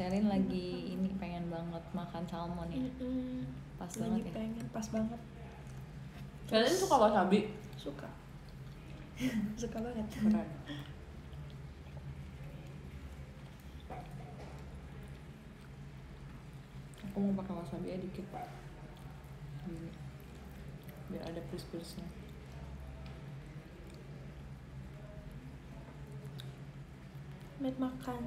Selin lagi ini pengen banget makan salmon ya. Pas banget ya. Pengen, pas banget. Selin suka wasabi? Suka. Suka banget. Keren. Aku mau pakai wasabi ya dikit. Gini. Biar ada plus-plusnya. Met makan.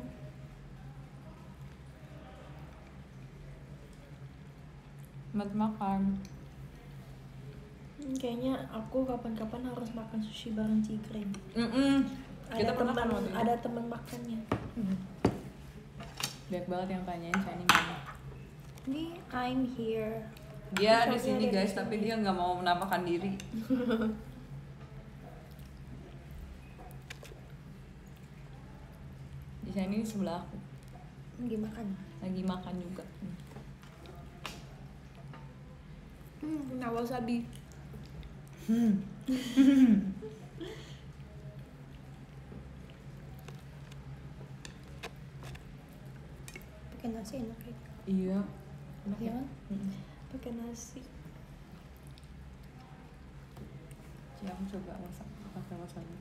Mat makan. Kayaknya aku kapan-kapan harus makan sushi bareng Cigreng. Kita pernah kan waktu itu? Ada teman makannya. Banyak banget yang tanyain Shani mana. Ini I'm here. Dia di Shopee sini ada di guys, sini. tapi dia nggak mau menampakkan diri. Di sini sebelah aku. Lagi makan. Lagi makan juga. Kena wasabi. Pakai nasi enak ya. Iya. Enak Iya ya? kan? Pakai nasi. Jadi aku coba masak pakai wasabi.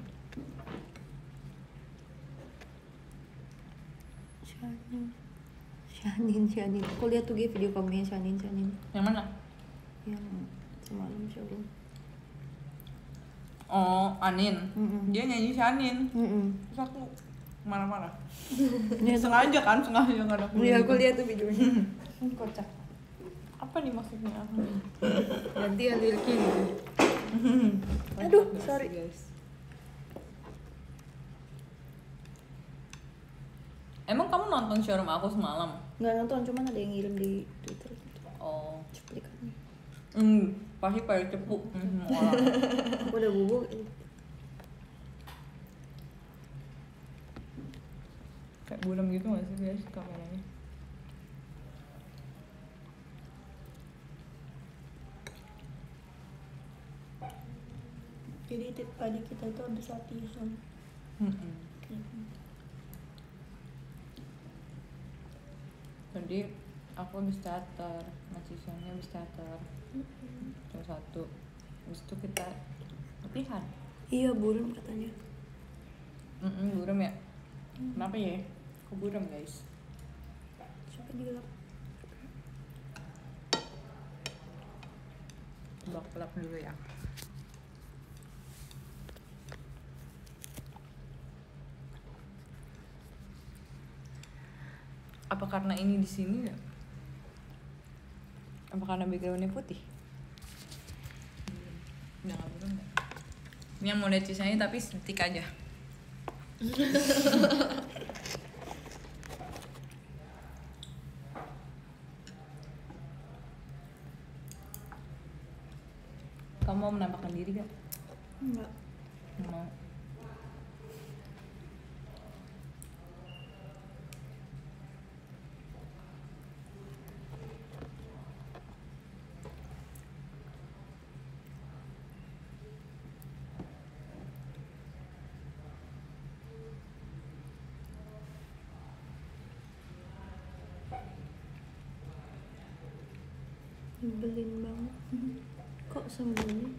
Shanin. Aku lihat tuh video kamu yang Shanin. Yang mana? Yang semalam showroom. Oh, Anin. Dia nyanyi Shanin. Terus aku marah-marah. Sengaja nggak ada. Iya, aku lihat tuh videonya. Kocak. Apa nih maksudnya? Ganti ya liriknya gitu. Aduh, Kocak sorry. sih, guys. Emang kamu nonton showroom aku semalam? Nggak nonton, cuman ada yang ngirim di Twitter gitu. Oh. Cuplikannya. Pasti pada cepu. Orang. Aku udah bubuk. Kayak buram gitu nggak sih guys kameranya? Jadi tadi kita itu habis latihan. Tadi aku habis teater, mahasiswanya habis teater. Jam 1. Habis itu kita latihan. Iya, buram katanya. Buram ya? Kenapa ya? Kok buram guys? Coba dilap. Lap dulu ya. Apa karena ini di sini ya? Apa karena backgroundnya putih? Udah nggak buram ya? Ini yang mau decisanya tapi sedetik aja. Kamu mau menampakkan diri gak? Enggak. Mau. Nyebelin banget. Kok sembunyi?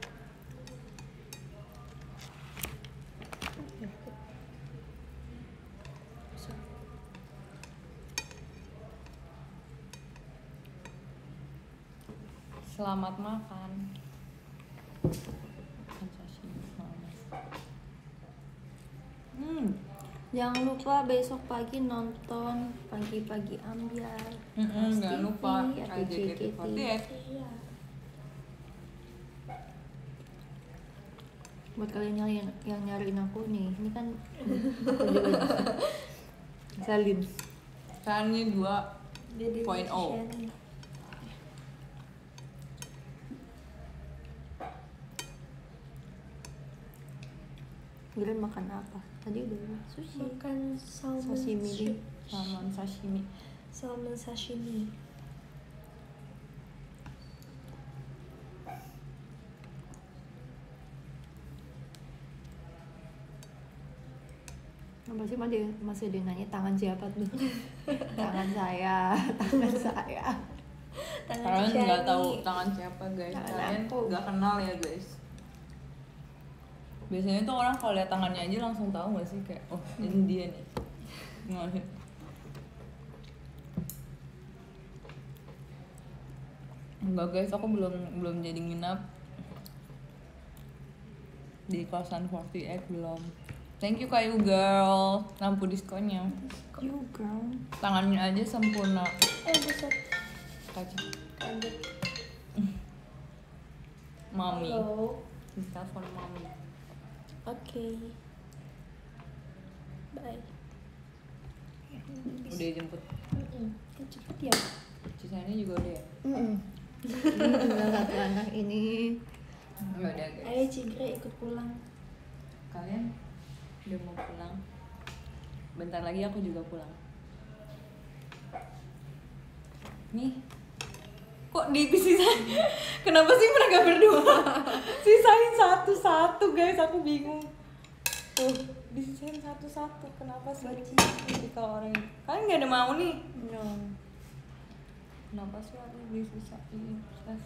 Selamat makan. Sashimi mana? Jangan lupa besok pagi nonton Pagi-Pagi Ambiar. Jangan lupa atau JKT48. Iya. Buat kalian yang nyariin aku nih, ini kan aku juga Salin. Shani 2.0. Jadi Kalian makan apa? Tadi udah bilang sushi. makan salmon Sashimi. Salmon sashimi. Salmon sashimi. Pasti masih dia nanya tangan siapa tuh? Tangan saya, tangan saya. Kalian nggak tahu tangan siapa guys, kalian aku. nggak kenal ya guys. Biasanya tuh orang kalau lihat tangannya aja langsung tahu nggak sih kayak oh ini dia nih. Nggak sih? Enggak guys, aku belum jadi nginap di kosan 48 belum. Thank you Kayu Girl, lampu diskonnya. You girl. Tangannya aja sempurna. Buset. Kaca. Lanjut. Mami. Halo. Telepon mami. Oke. Bye. Udah jemput. Kan cepet ya. Sisanya juga udah ya. Tinggal satu anak ini. Enggak ada guys. Ayo Cigre ikut pulang. Kalian udah mau pulang? Bentar lagi aku juga pulang. Nih, kok dipisahin? Kenapa sih mereka berdua? Sisain satu-satu guys, aku bingung. Tuh, disisain satu-satu. Kenapa sih? Jadi kalau orang kalian nggak ada mau nih? No. Kenapa sih harus disisain?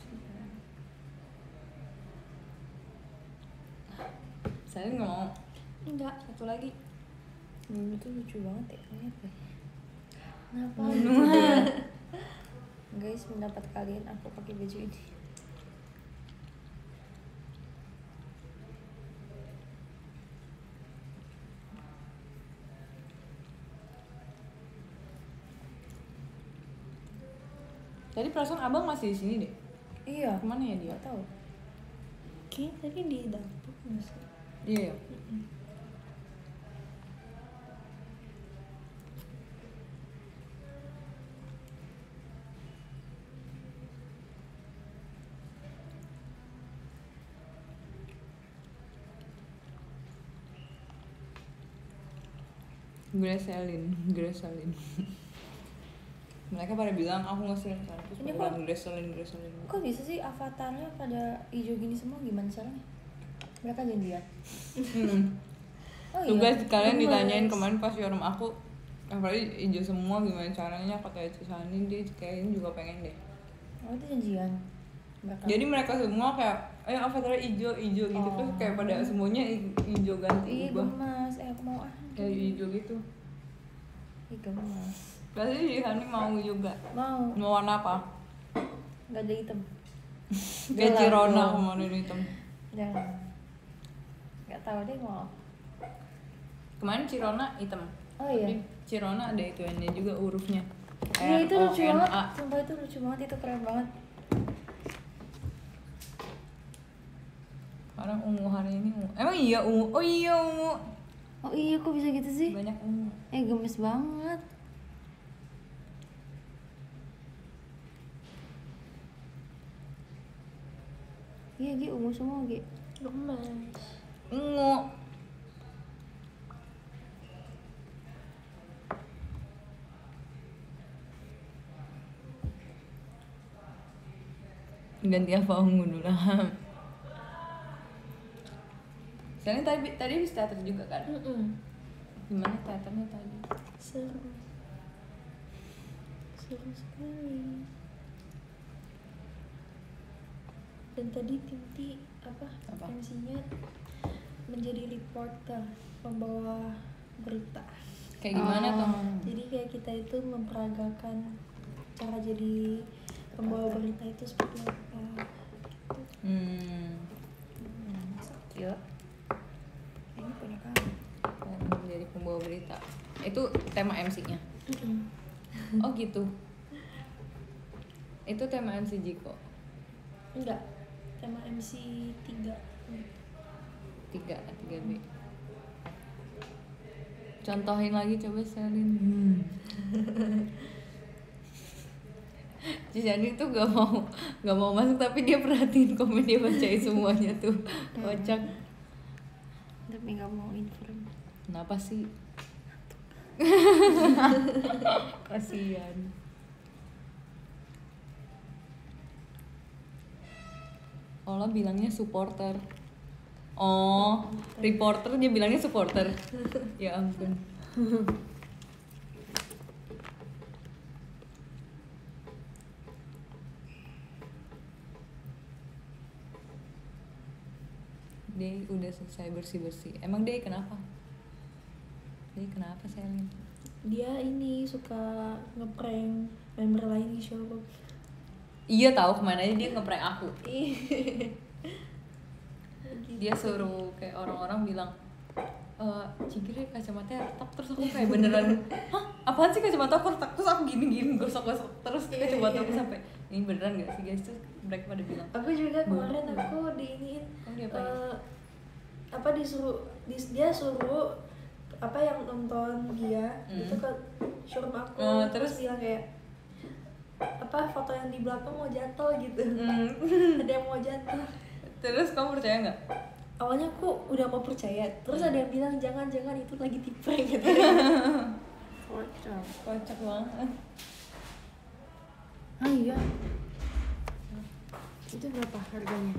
Saya nggak mau. Enggak. Satu lagi. Itu lucu banget ya, lihat deh. Kenapa? Guys, mendapat kalian aku pakai baju ini. Tadi perasaan abang masih di sini deh. Iya. Kemana ya dia? Gak tahu. Oke, tadi di dapur masih. Iya. Greselin. Mereka pada bilang aku ngeselin kan, terus Ini bilang greselin. Kok bisa sih avatarnya pada hijau gini semua, gimana caranya? Mereka janjian. Oh Tuh guys, kalian Gemes. ditanyain kemarin pas showroom aku, apalagi hijau semua gimana caranya, kata Cisani dia kayaknya juga pengen deh. Oh itu janjian. Mereka. Jadi mereka semua kayak, ayo avatarnya hijau gitu, terus kayak pada semuanya hijau ganti Ih ubah gemas, aku mau kayak hijau gitu. Ih gemas. Berarti Cisani mau juga. Mau Warna apa? nggak ada hitam. Kayak Gelap Cirona dong. kemarin hitam. Jangan. Nggak tahu deh mau. Kemarin Cirona hitam. Oh iya. Tapi Cirona ada ituannya juga hurufnya. Iya itu lucu banget. RONA. Sumpah itu lucu banget, itu keren banget. Sekarang ungu hari ini ungu. Emang iya ungu? Oh iya ungu. Oh iya kok bisa gitu sih? Banyak ungu. Gemes banget. Iya Gi, ungu semua Gi. Gemes. Ungu. Ganti apa ungu dulu lah. Soalnya tadi habis teater juga kan? Gimana teaternya tadi? Seru sekali. Dan tadi Timti apa? MC-nya menjadi reporter, pembawa berita. Kayak gimana tuh? Jadi kayak kita itu memperagakan cara jadi pembawa berita itu seperti apa. Yuk. Ini punya kamu. Jadi pembawa berita. Itu tema MC-nya. Oh gitu. Itu tema MC Jiko. Enggak. Tema MC 3. 3B. Contohin lagi coba Selin. Cisani tuh gak mau masuk tapi dia perhatiin komen, dia bacain semuanya tuh. Kocak. Tapi nggak mau inform. Kenapa sih? Kasian. Ola bilangnya supporter. Oh, reporter dia bilangnya supporter. Ya ampun. Dia udah selesai bersih-bersih. Emang dia kenapa? Dia kenapa Selin? Dia ini suka ngeprank member lain di Showbox. Iya tahu kemana aja dia ngeprank aku. Gitu. Dia suruh kayak orang-orang bilang Cigre kacamatanya retak, terus aku kayak beneran hah apaan sih kacamata aku retak, terus aku gini-gini gosok-gosok terus kacamata aku sampai ini beneran gak sih guys, terus mereka pada bilang Aku juga kemarin aku diiniin apa disuruh dia suruh apa yang nonton dia itu ke showroom aku terus bilang kayak apa foto yang di belakang mau jatuh gitu. Ada yang mau jatuh. Terus kamu percaya nggak? Awalnya aku udah mau percaya, terus ada yang bilang jangan itu lagi tipe gitu. Kocak banget. Ah iya. Itu berapa harganya?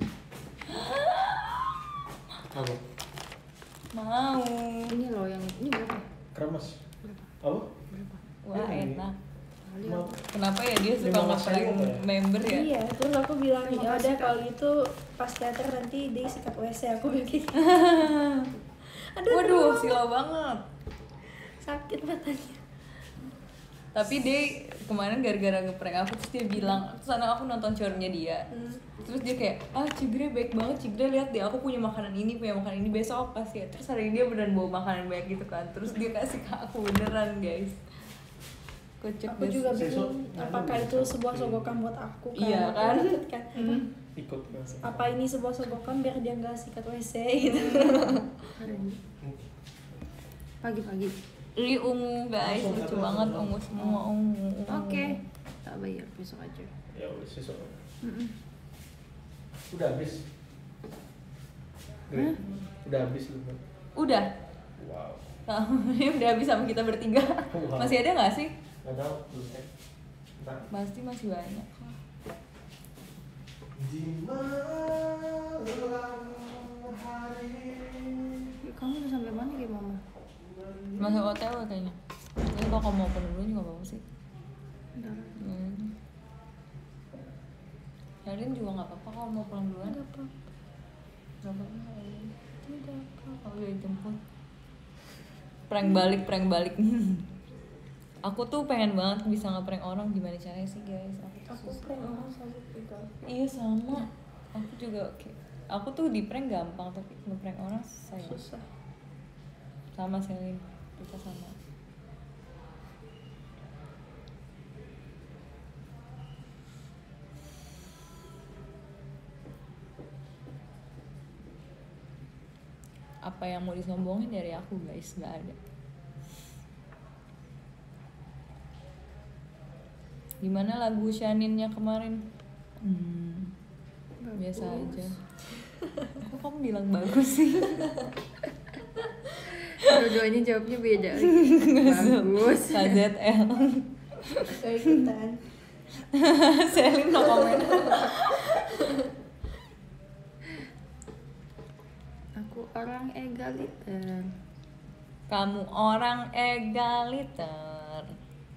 Apa? Mau. Ini loh yang ini berapa? Kremes. Berapa? Apa? Berapa? Wah enak. Kali Mau. apa? Kenapa ya dia suka Memang ngeprank saya ya? member ya? Iya, terus aku bilang Terima ya kasih, udah Kak. kalau gitu pas teater nanti dia sikat WC aku bilang gitu. Aduh, Waduh, silau banget. sakit matanya. Tapi dia kemarin gara-gara ngeprank aku terus dia bilang, terus anak aku nonton showroomnya dia. Terus dia kayak, Cigre baik banget, Cigre lihat deh aku punya makanan ini besok aku kasih ya. Terus hari ini dia beneran bawa makanan banyak gitu kan. Terus dia kasih ke aku beneran guys. Kocak Aku juga Sesok, bingung apakah itu sebuah sogokan buat aku kan. Iya Aku kan? takut kan. Ikut ke Apa ini sebuah sogokan biar dia nggak sikat WC gitu. Hari ini. Pagi-pagi. Ini ungu guys, Langsung lucu satu, banget langsung. ungu semua ungu. Oke. Tak bayar besok aja. Ya udah sesok. Mm-mm. Udah habis. Hah? Udah habis lu. Udah. Wow. Nah, ini udah habis sama kita bertiga. Wow. Masih ada nggak sih? Gak tahu belum cek. Ntar. Pasti masih banyak. Di malam hari. Kamu udah sampai mana kayak mama? Masuk hotel kayaknya. Jadi kalau kamu mau open dulu juga apa-apa sih. Bentar. Karin juga nggak apa-apa kalau mau pulang duluan. Nggak apa-apa. Nggak apa-apa. Tidak apa-apa. Kalau udah dijemput. Prank balik. Aku tuh pengen banget bisa ngeprank orang, gimana caranya sih guys? Aku prank orang selalu juga. Iya sama. Aku juga aku tuh di prank gampang tapi ngeprank orang saya Susah. sama Selin kita sama. Apa yang mau disombongin dari aku guys? Nggak ada. Gimana lagu Shaninnya kemarin? Biasa aja. Kok kamu bilang bagus sih? Dua-duanya jawabnya beda. Bagus. KZL. Kayak ikutan. Selin no comment. Aku orang egaliter. Kamu orang egaliter.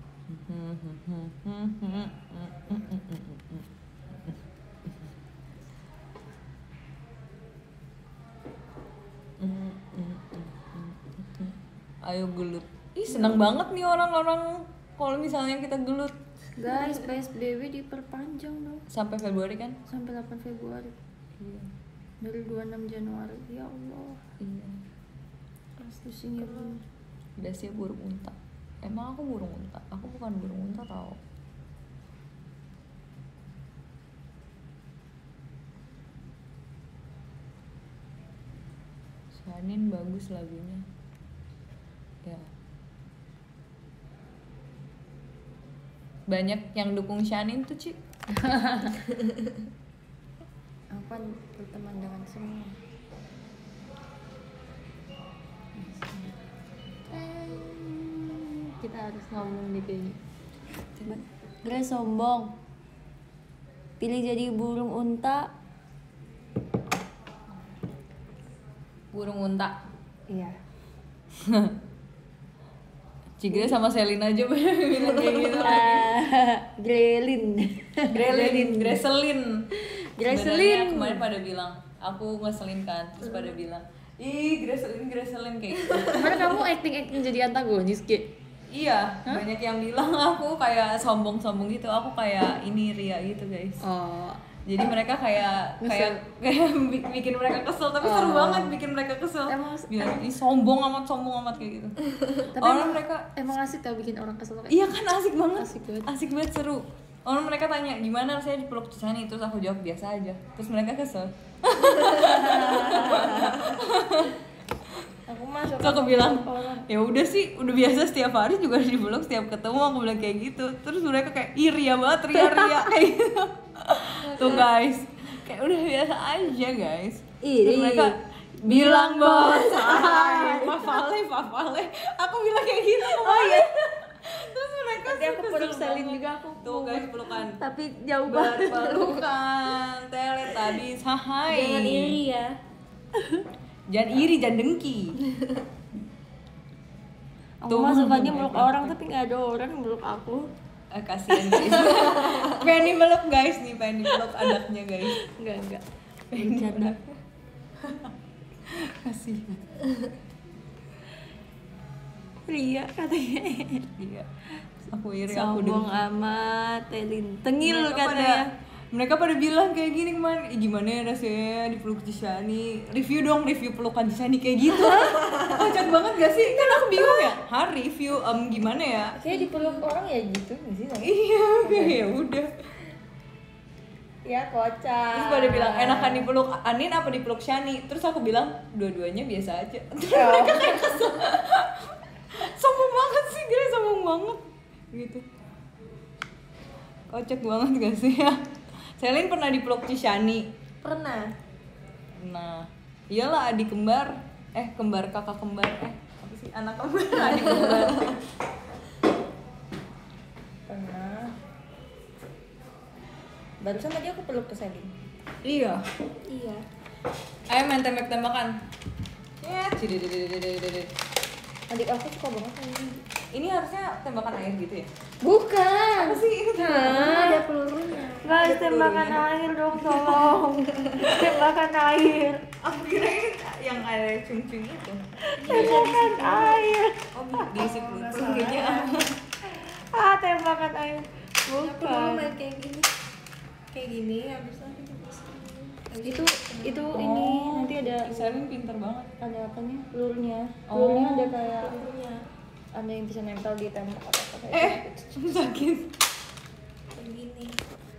Ayo gelut. Ih senang banget nih orang-orang kalau misalnya kita gelut. Guys, PSBB diperpanjang dong Sampai Februari kan? sampai 8 Februari. Iya. Dari 26 Januari. Ya Allah. Iya. Pusing ya Bu. Udah sih burung unta. Emang aku burung unta? Aku bukan burung unta tau. Shanin bagus lagunya. Ya. Banyak yang dukung Shanin tuh, Ci. Aku kan berteman dengan semua. Kita harus ngomong nih kayaknya. Grace sombong. Pilih jadi burung unta. Burung unta. Iya. Cigre sama Selin aja bilang kayak gitu lagi. Greselin. Sebenarnya kemarin pada bilang aku ngeselin kan, terus pada bilang ih Greselin kayak gitu. Kemarin kamu acting jadi antagonis Ki? Iya, banyak yang bilang aku kayak sombong gitu, aku kayak ini Ria gitu guys. Oh. Jadi mereka kayak bikin mereka kesel, tapi seru banget bikin mereka kesel. Bilang ini sombong amat kayak gitu. Tapi orang mereka emang asik tau bikin orang kesel. Iya kan asik banget. Asik banget seru. Orang mereka tanya gimana rasanya dipeluk Cisani, terus aku jawab biasa aja. Terus mereka kesel. Terus aku bilang ya udah sih, udah biasa setiap hari juga dipeluk, setiap ketemu aku bilang kayak gitu. Terus mereka kayak ria banget, ria kayak gitu. Tuh guys, kayak udah biasa aja guys. Terus mereka bilang bos, Fafale, aku bilang kayak gitu. Oh iya. Terus mereka nanti aku peluk Selin juga aku. Tuh guys pelukan. Tapi jauh banget. Pelukan, telet habis, hai. Jangan iri ya. Jangan iri, jangan dengki. Aku mah sukanya meluk orang tapi nggak ada orang yang meluk aku. Kasihan guys. Pengen meluk guys nih, pengen meluk anaknya guys. Enggak. Bercanda. Kasihan. Ria katanya. Iya. Aku iri, aku dengki. Sombong amat, tengil katanya. Mereka pada bilang kayak gini kemarin, gimana ya rasanya dipeluk Cisani? Review pelukan Cisani kayak gitu. Kocak banget gak sih? Kan aku bingung ya. Review gimana ya? Kayak dipeluk orang ya gitu nggak sih? Iya, ya udah. Ya kocak. Terus pada bilang enakan dipeluk Anin apa dipeluk Shani? Terus aku bilang dua-duanya biasa aja. Terus mereka kayak kesel. Sombong banget sih, Grace, sombong banget. Gitu. Kocak banget gak sih ya? Selin pernah dipeluk Cisani. Pernah. Nah, iyalah adik kembar. Kakak kembar. Apa sih? Anak kembar, adik kembar. Pernah. Barusan tadi aku peluk ke Selin. Iya. Ayo main tembak-tembakan. Ya, Adik aku suka banget sama ini. ini harusnya tembakan air gitu ya? Bukan. Apa sih ini? Ada pelurunya. Guys, tembakan air dong, tolong. Tembakan air. Aku kira ini yang air cung-cung itu. Tembakan air. Oh, diisi pelurunya. Tembakan air. Aku dulu Bukan. main kayak gini habis Itu ini nanti ada Selin pinter banget. ada apanya? Pelurnya. Oh. Pelurnya ada kayak pelurunya ada yang bisa nempel di tembok apa Sakit. kayak gini.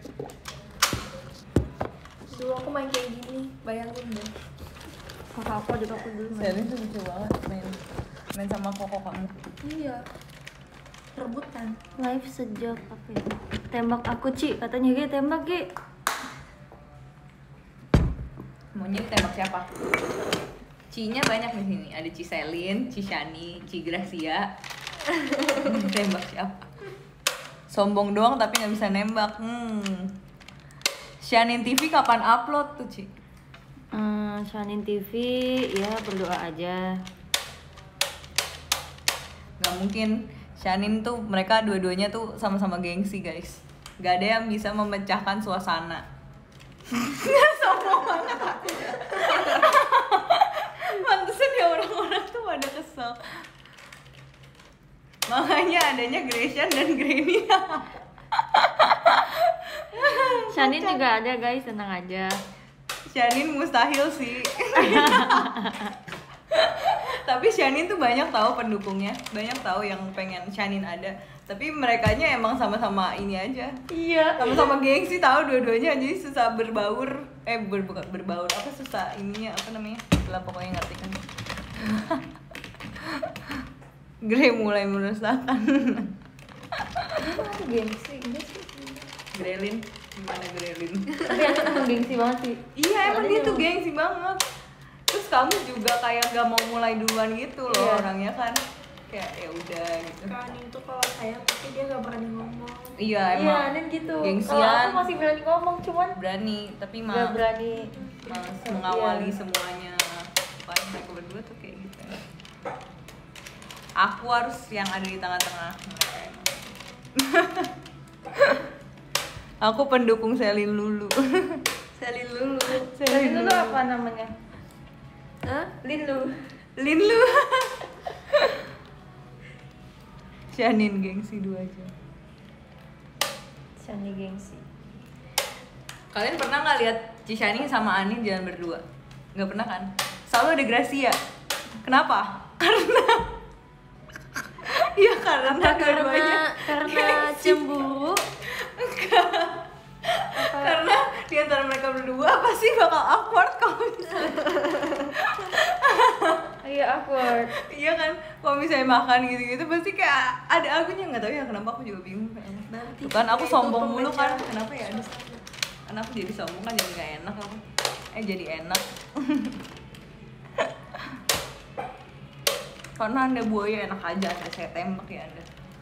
Dulu aku main kayak gini, bayangin deh. kakak aku adik aku dulu main. Selin tuh lucu banget main sama koko kamu. Iya. Rebutan. Live sejak apa ya? Tembak aku Ci, katanya Ge tembak Ge. Maunya ditembak siapa? Cinya banyak di sini. Ada Ci Selin, Ci Shani, Ci Gracia. Tembak siapa? Sombong doang tapi nggak bisa nembak. Shanin TV kapan upload tuh Ci? Shanin TV ya berdoa aja. Gak mungkin. Shanin tuh mereka dua-duanya tuh sama-sama gengsi guys. Gak ada yang bisa memecahkan suasana. Sombong banget aku. Pantesan ya orang-orang tuh pada kesel. Makanya adanya Grecian dan Granny. Shanin juga ada guys, tenang aja. Shanin mustahil sih. Tapi Shanin tuh banyak tahu pendukungnya, banyak tahu yang pengen Shanin ada. Tapi merekanya emang sama-sama ini aja. Iya. Sama-sama gengsi tahu dua-duanya, jadi susah berbaur. Berbaur apa susah ininya apa namanya? Lah pokoknya ngerti kan. Grey mulai meresahkan. Aku gengsi, enggak sih. Grelin, gimana Grelin? Tapi aku emang gengsi banget sih. Iya emang Soalnya dia tuh emang- gengsi banget. Terus kamu juga kayak gak mau mulai duluan gitu loh. Iya. Orangnya kan kayak ya udah gitu. Kanin tuh kalau sayang tapi dia gak berani ngomong. Iya Iya, emang dan gitu. gengsian. Kalau aku masih berani ngomong, cuman berani tapi gak berani. malas Iya. mengawali semuanya. Paling mereka berdua tuh kayak gitu. Aku harus yang ada di tengah-tengah. Aku pendukung Selin Lulu. Selin Lulu. Selin Lulu apa namanya? Hah? Linlu. Linlu. Shanin gengsi 2 aja. Shani gengsi. Kalian pernah nggak lihat Cishani sama Anin jalan berdua? Nggak pernah kan? Selalu ada Gracia. Kenapa? Iya karena dua-duanya. Karena cemburu. Karena di antara mereka berdua pasti bakal awkward kalau misalnya. Iya awkward. Iya kan, kalau misalnya makan gitu-gitu pasti kayak ada akunya, nggak tahu ya kenapa, aku juga bingung. Tuh kan aku sombong mulu kan, kenapa ya? Karena aku jadi sombong kan jadi gak enak aku. Jadi enak. Karena Anda buaya enak aja, saya tembak ya Anda.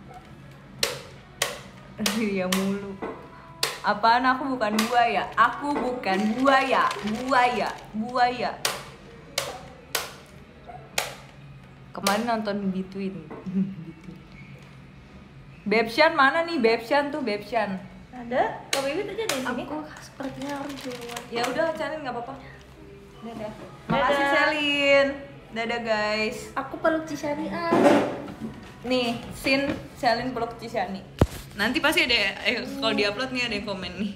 Dia mulu. Apaan, aku bukan buaya. Aku bukan buaya. Buaya. Kemarin nonton Between. Bebshan mana nih? Bebshan tuh Bebshan. Ada? Kak Bibit aja di sini. Aku sepertinya harus keluar. Ya udah, cariin nggak apa-apa. Dadah. Dadah. Makasih Selin. Dadah guys. Aku peluk Cishani Nih, Selin peluk Cishani. Nanti pasti ada kalau diupload nih ada yang komen nih.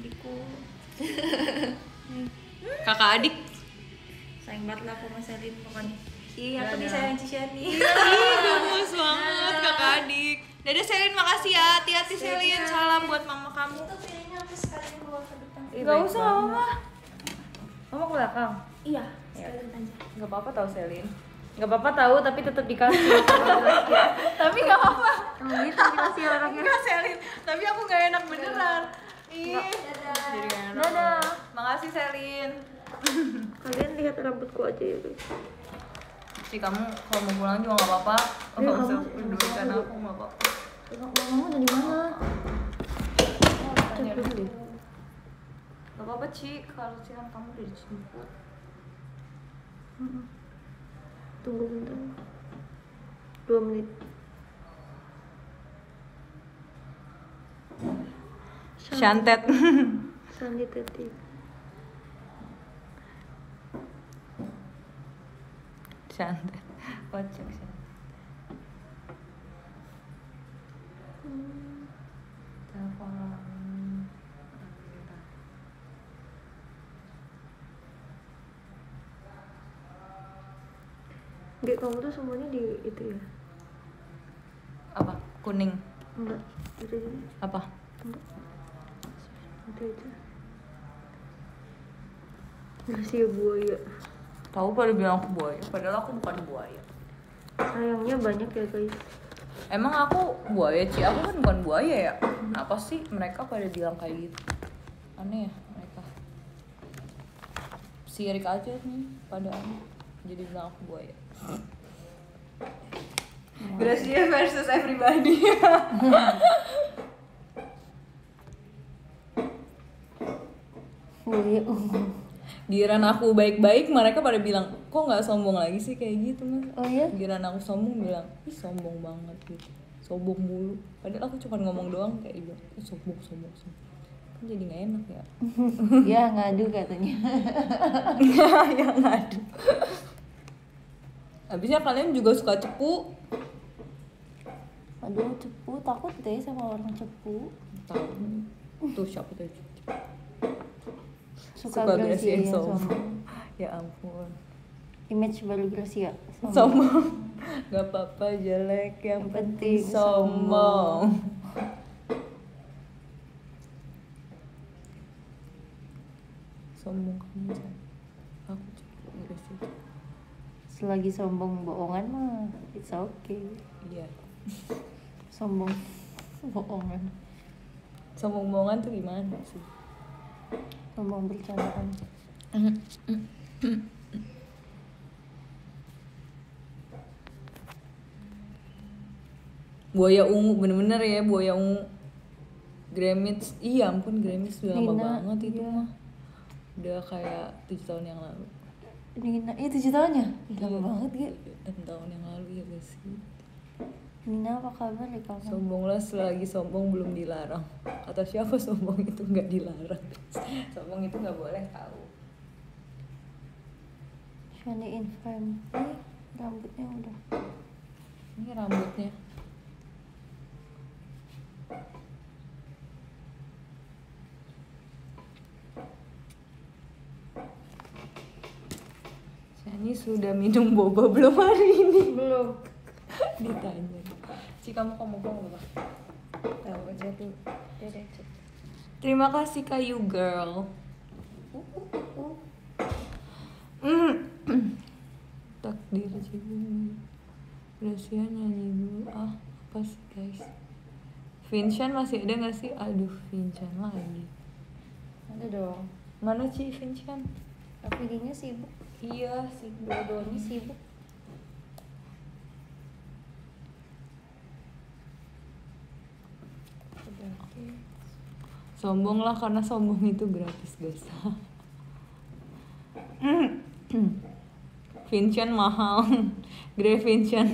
Kakak adik. Sayang banget lah aku sama Selin pokoknya. Iya, aku disayang Cishani. Gemes banget kakak adik. Dadah Selin, makasih ya. Hati-hati Selin. Salam buat mama kamu. Itu piringnya aku sekalian bawa ke depan. Gak usah mama. Mama ke belakang. Iya, sekalian aja. Gak apa-apa tau Selin. Gak apa-apa tahu tapi tetap dikasih. Tapi gak apa-apa. Emang gitu dikasih orangnya. Enggak Selin. Tapi aku gak enak beneran. Ih. Jadi gak enak. Dadah. Makasih Selin. Kalian lihat rambutku aja ya, guys. Si kamu kalau mau pulang juga gak apa-apa. Iya, Gak usah kamu- pedulikan aku, gak apa-apa. Mama dari mana? Tanya dulu. Gak apa-apa Ci, kalau Ci kan kamu udah dijemput. Tunggu bentar. 2 menit. Shantet. Sandi tadi. Shantet. Kocak sih. Telepon. Gak, kamu tuh semuanya di itu ya? Apa? Kuning. Enggak, itu aja. Apa? Enggak. Itu aja. Gracia buaya. Tahu pada bilang aku buaya, padahal aku bukan buaya. Sayangnya banyak ya guys. Emang aku buaya Ci? Aku kan bukan buaya ya. Kenapa sih mereka pada bilang kayak gitu? Aneh ya mereka. Sirik aja nih pada aneh. Jadi bilang aku buaya. Gracia versus everybody. Buaya. Giliran aku baik-baik, mereka pada bilang, kok nggak sombong lagi sih kayak gitu mas? Oh iya? Giliran aku sombong bilang, ih sombong banget gitu, sombong mulu. Padahal aku cuma ngomong doang kayak gitu, sombong. Kan jadi nggak enak ya. Ya ngadu katanya. Ya ngadu. Habisnya kalian juga suka cepu. Aduh cepu, takut deh sama orang cepu. Tahu tuh siapa tuh? Suka Gracia Gracia yang sombong. sombong. Ya ampun. Image baru Gracia. Sombong. Gak apa-apa jelek, yang penting sombong. Sombong kamu Jan. Aku juga Gracia. Selagi sombong bohongan mah it's okay. Iya. Sombong bohongan. Sombong bohongan tuh gimana sih? Sombong bercandaan. Buaya ungu, bener-bener ya buaya ungu. Grammits, iya ampun Grammits udah lama Nina, banget itu iya. mah. Udah kayak 7 tahun yang lalu. Nina, 7 tahunnya? Ih, lama banget ya. 6 tahun yang lalu ya guys sih. Nina apa kabar ya kamu? Sombong lah, selagi sombong belum dilarang. Kata siapa sombong itu nggak dilarang? Sombong itu nggak boleh tahu. Shani Infirm. Ini rambutnya udah. Ini rambutnya. Shani sudah minum boba belum hari ini? Belum. Ditanya. Ci, kamu mau apa? Tahu aja tuh. Dede cek. Terima kasih Kak You Girl. Takdir Cibumi. Gracia nyanyi dulu. Apa sih guys? Vincent masih ada gak sih? Aduh, Vincent lagi. Ada dong. Mana Ci Vincent? Tapi dia sibuk. Iya sih, Dua-duanya sibuk. Sombong lah, karena sombong itu gratis guys. Vincent mahal. Grey Vincent.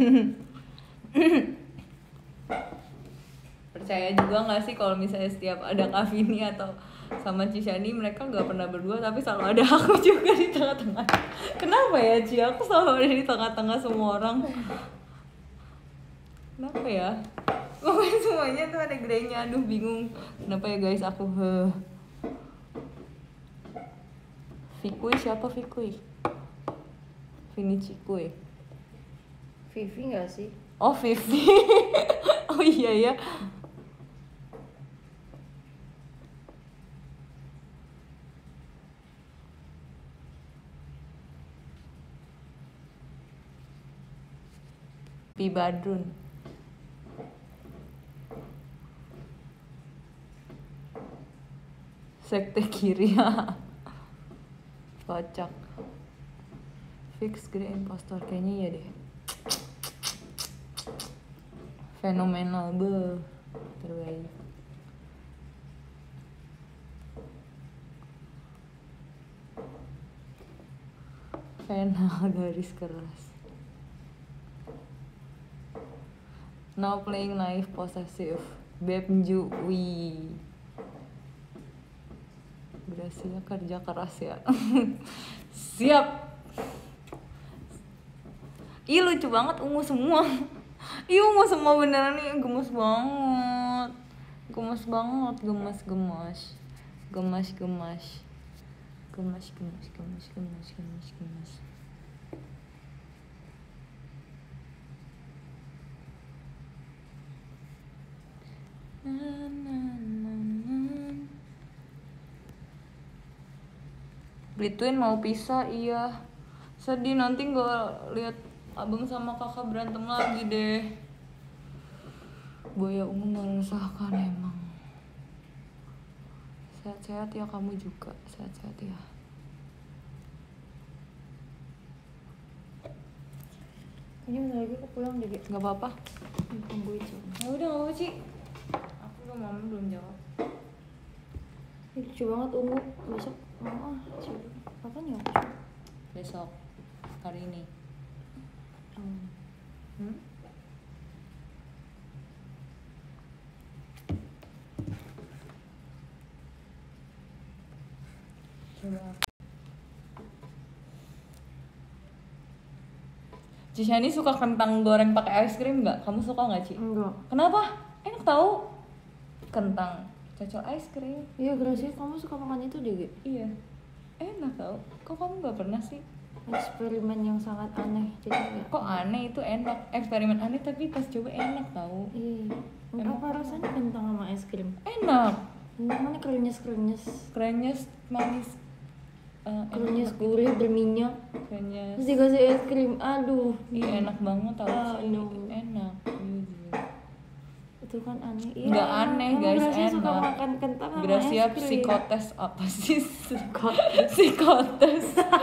Percaya juga gak sih kalau misalnya setiap ada Kak Vini atau sama Cishani, mereka gak pernah berdua tapi selalu ada aku juga di tengah-tengah. Kenapa ya Ci? Aku selalu ada di tengah-tengah semua orang. Kenapa ya? Pokoknya semuanya tuh ada Grey-nya. Aduh bingung. Kenapa ya guys, aku Fikui siapa Fikui? Vini Cikui. Vivi nggak sih? Oh Vivi. Oh iya ya. Pi Badrun. Sekte kiri ya. Kocak. Fix Grey impostor kayaknya ya deh. Fenomenal terbaik. Final garis keras. Now playing naive possessive. Beb Jui. Gracia kerja keras ya. Siap. Ih lucu banget, ungu semua. Ih ungu semua beneran nih, gemes banget. Gemes banget, gemes. Between mau pisah, iya. Sedih nanti nggak lihat abang sama kakak berantem lagi deh. Buaya ungu meresahkan emang. Sehat-sehat ya kamu juga, sehat-sehat ya. Ini bentar lagi aku pulang deh. Nggak apa-apa. Tungguin coba. Ya udah nggak apa sih. Aku sama mama belum jawab. Ini lucu banget ungu. Besok mau kapan ya? Besok hari ini. Coba. Cishani suka kentang goreng pakai es krim nggak? Kamu suka nggak Ci? Enggak. Kenapa? Enak tahu. Kentang cocok es krim. Iya Gracia, kamu suka makan itu deh Ge? Iya. Enak tau. Kok kamu nggak pernah sih? Eksperimen yang sangat aneh. Jadi Kok aneh itu enak. Eksperimen aneh tapi pas coba enak tau. iya. Emang Apa rasanya kentang sama es krim? Enak. Namanya krenyes. Krenyes manis. Krenyes gurih berminyak. Krenyes. Terus dikasih es krim. Aduh. Iya enak banget tau sih. Aduh. Enak. Jujur. Itu kan aneh. Iya. Nggak aneh, emang guys, Gracia suka enak. makan kentang sama Gracia es krim. psikotes apa sih? Psikotes.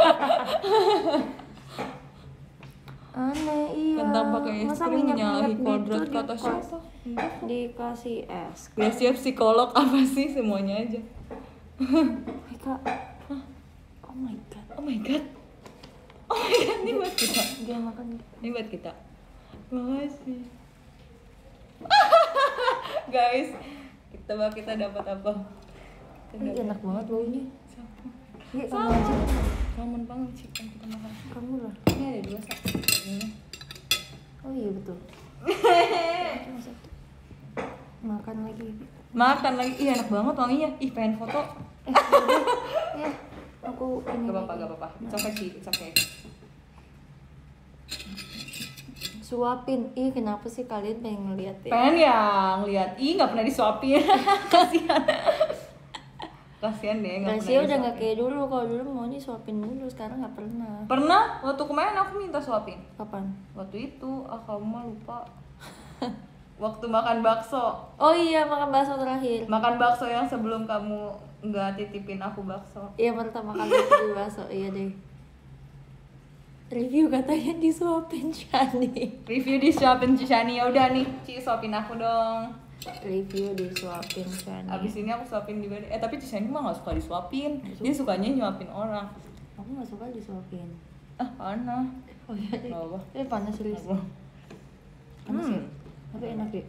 Aneh iya. Kentang pakai es Masa krim minyak menyalahi gitu kodrat kata siapa? dikasih es. Gracia psikolog apa sih, semuanya aja. Hai Kak. Oh my god. Oh my god. Ini buat kita. Dia makan. Ini buat kita. Makasih. Guys, kita dapat apa? Ini enak banget baunya. Ini kamu Sama. aja. Salmon banget sih yang kita makan. Kamu lah. Ini ada 2 sak. Ini. Oh iya betul. Cuma satu. Makan lagi. Makan lagi. Ih, enak banget wanginya. Ih, pengen foto. Ya, aku ini. Gak apa-apa. It's okay sih, it's okay. Suapin. Ih, kenapa sih kalian pengen ngeliat ya? Pengen ya ngeliat. Ih, gak pernah disuapin. Kasian deh, gak Gracia pernah udah nggak disuapin. kayak dulu. Kalau dulu maunya suapin dulu, sekarang nggak pernah. Pernah, waktu kemarin aku minta suapin. Kapan? Waktu itu, kamu mah lupa. Waktu makan bakso. Oh iya, makan bakso terakhir. Makan bakso yang sebelum kamu nggak titipin aku bakso. Iya, pertama kali itu bakso. Iya deh. Review katanya disuapin Shani. Review disuapin Cishani. Ya udah nih, Ci suapin aku dong. Review disuapin Shani. Abis ini aku suapin juga deh. Tapi Cishani mah nggak suka disuapin. Dia sukanya nyuapin orang. Aku nggak suka disuapin. Panas. Oh iya deh. Gak apa. Panas serius. Apa? Panas ya? Tapi enak deh.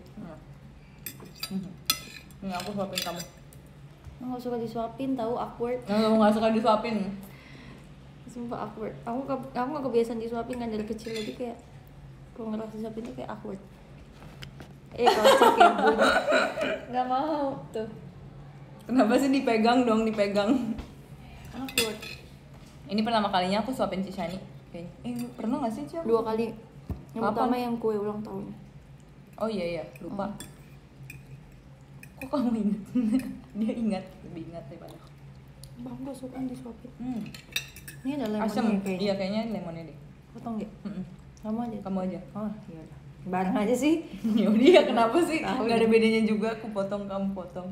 Ini aku suapin kamu. Aku nggak suka disuapin, tahu awkward. Kamu nggak suka disuapin. Sumpah awkward. Aku nggak kebiasaan disuapin kan dari kecil, jadi kayak kalau ngerasa disuapin tuh kayak awkward. Kocak ya bun. Nggak mau tuh. Kenapa sih dipegang dong, dipegang? Awkward. Ini pertama kalinya aku suapin Cishani. Kayaknya. Pernah nggak sih Ci? 2 kali. Yang Kapan? pertama yang kue ulang tahun. Oh iya, lupa. Kok kamu ingat? Dia ingat, lebih ingat daripada aku. Bang gak suka disuapin. Ini ada Asam. lemonnya kayaknya. Iya, kayaknya lemonnya deh. Potong gak? Mm-mm. Kamu aja. Kamu aja. Oh iya. Bareng aja sih. Ya udah ya, kenapa sih? Tahu Gak ada deh. bedanya juga, aku potong, kamu potong.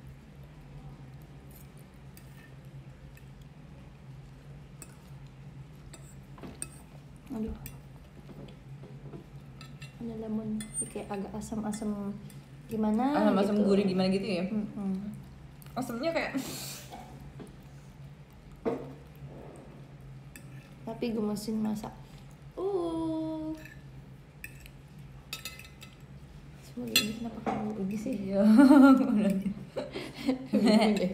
Aduh. Ada lemon. Jadi kayak agak asam-asam gimana Asam-asam gitu. gurih gimana gitu ya? Mm-mm. Asamnya kayak Tapi gemesin masak. Semua ini kenapa kamu rugi sih? iya. Bingung deh.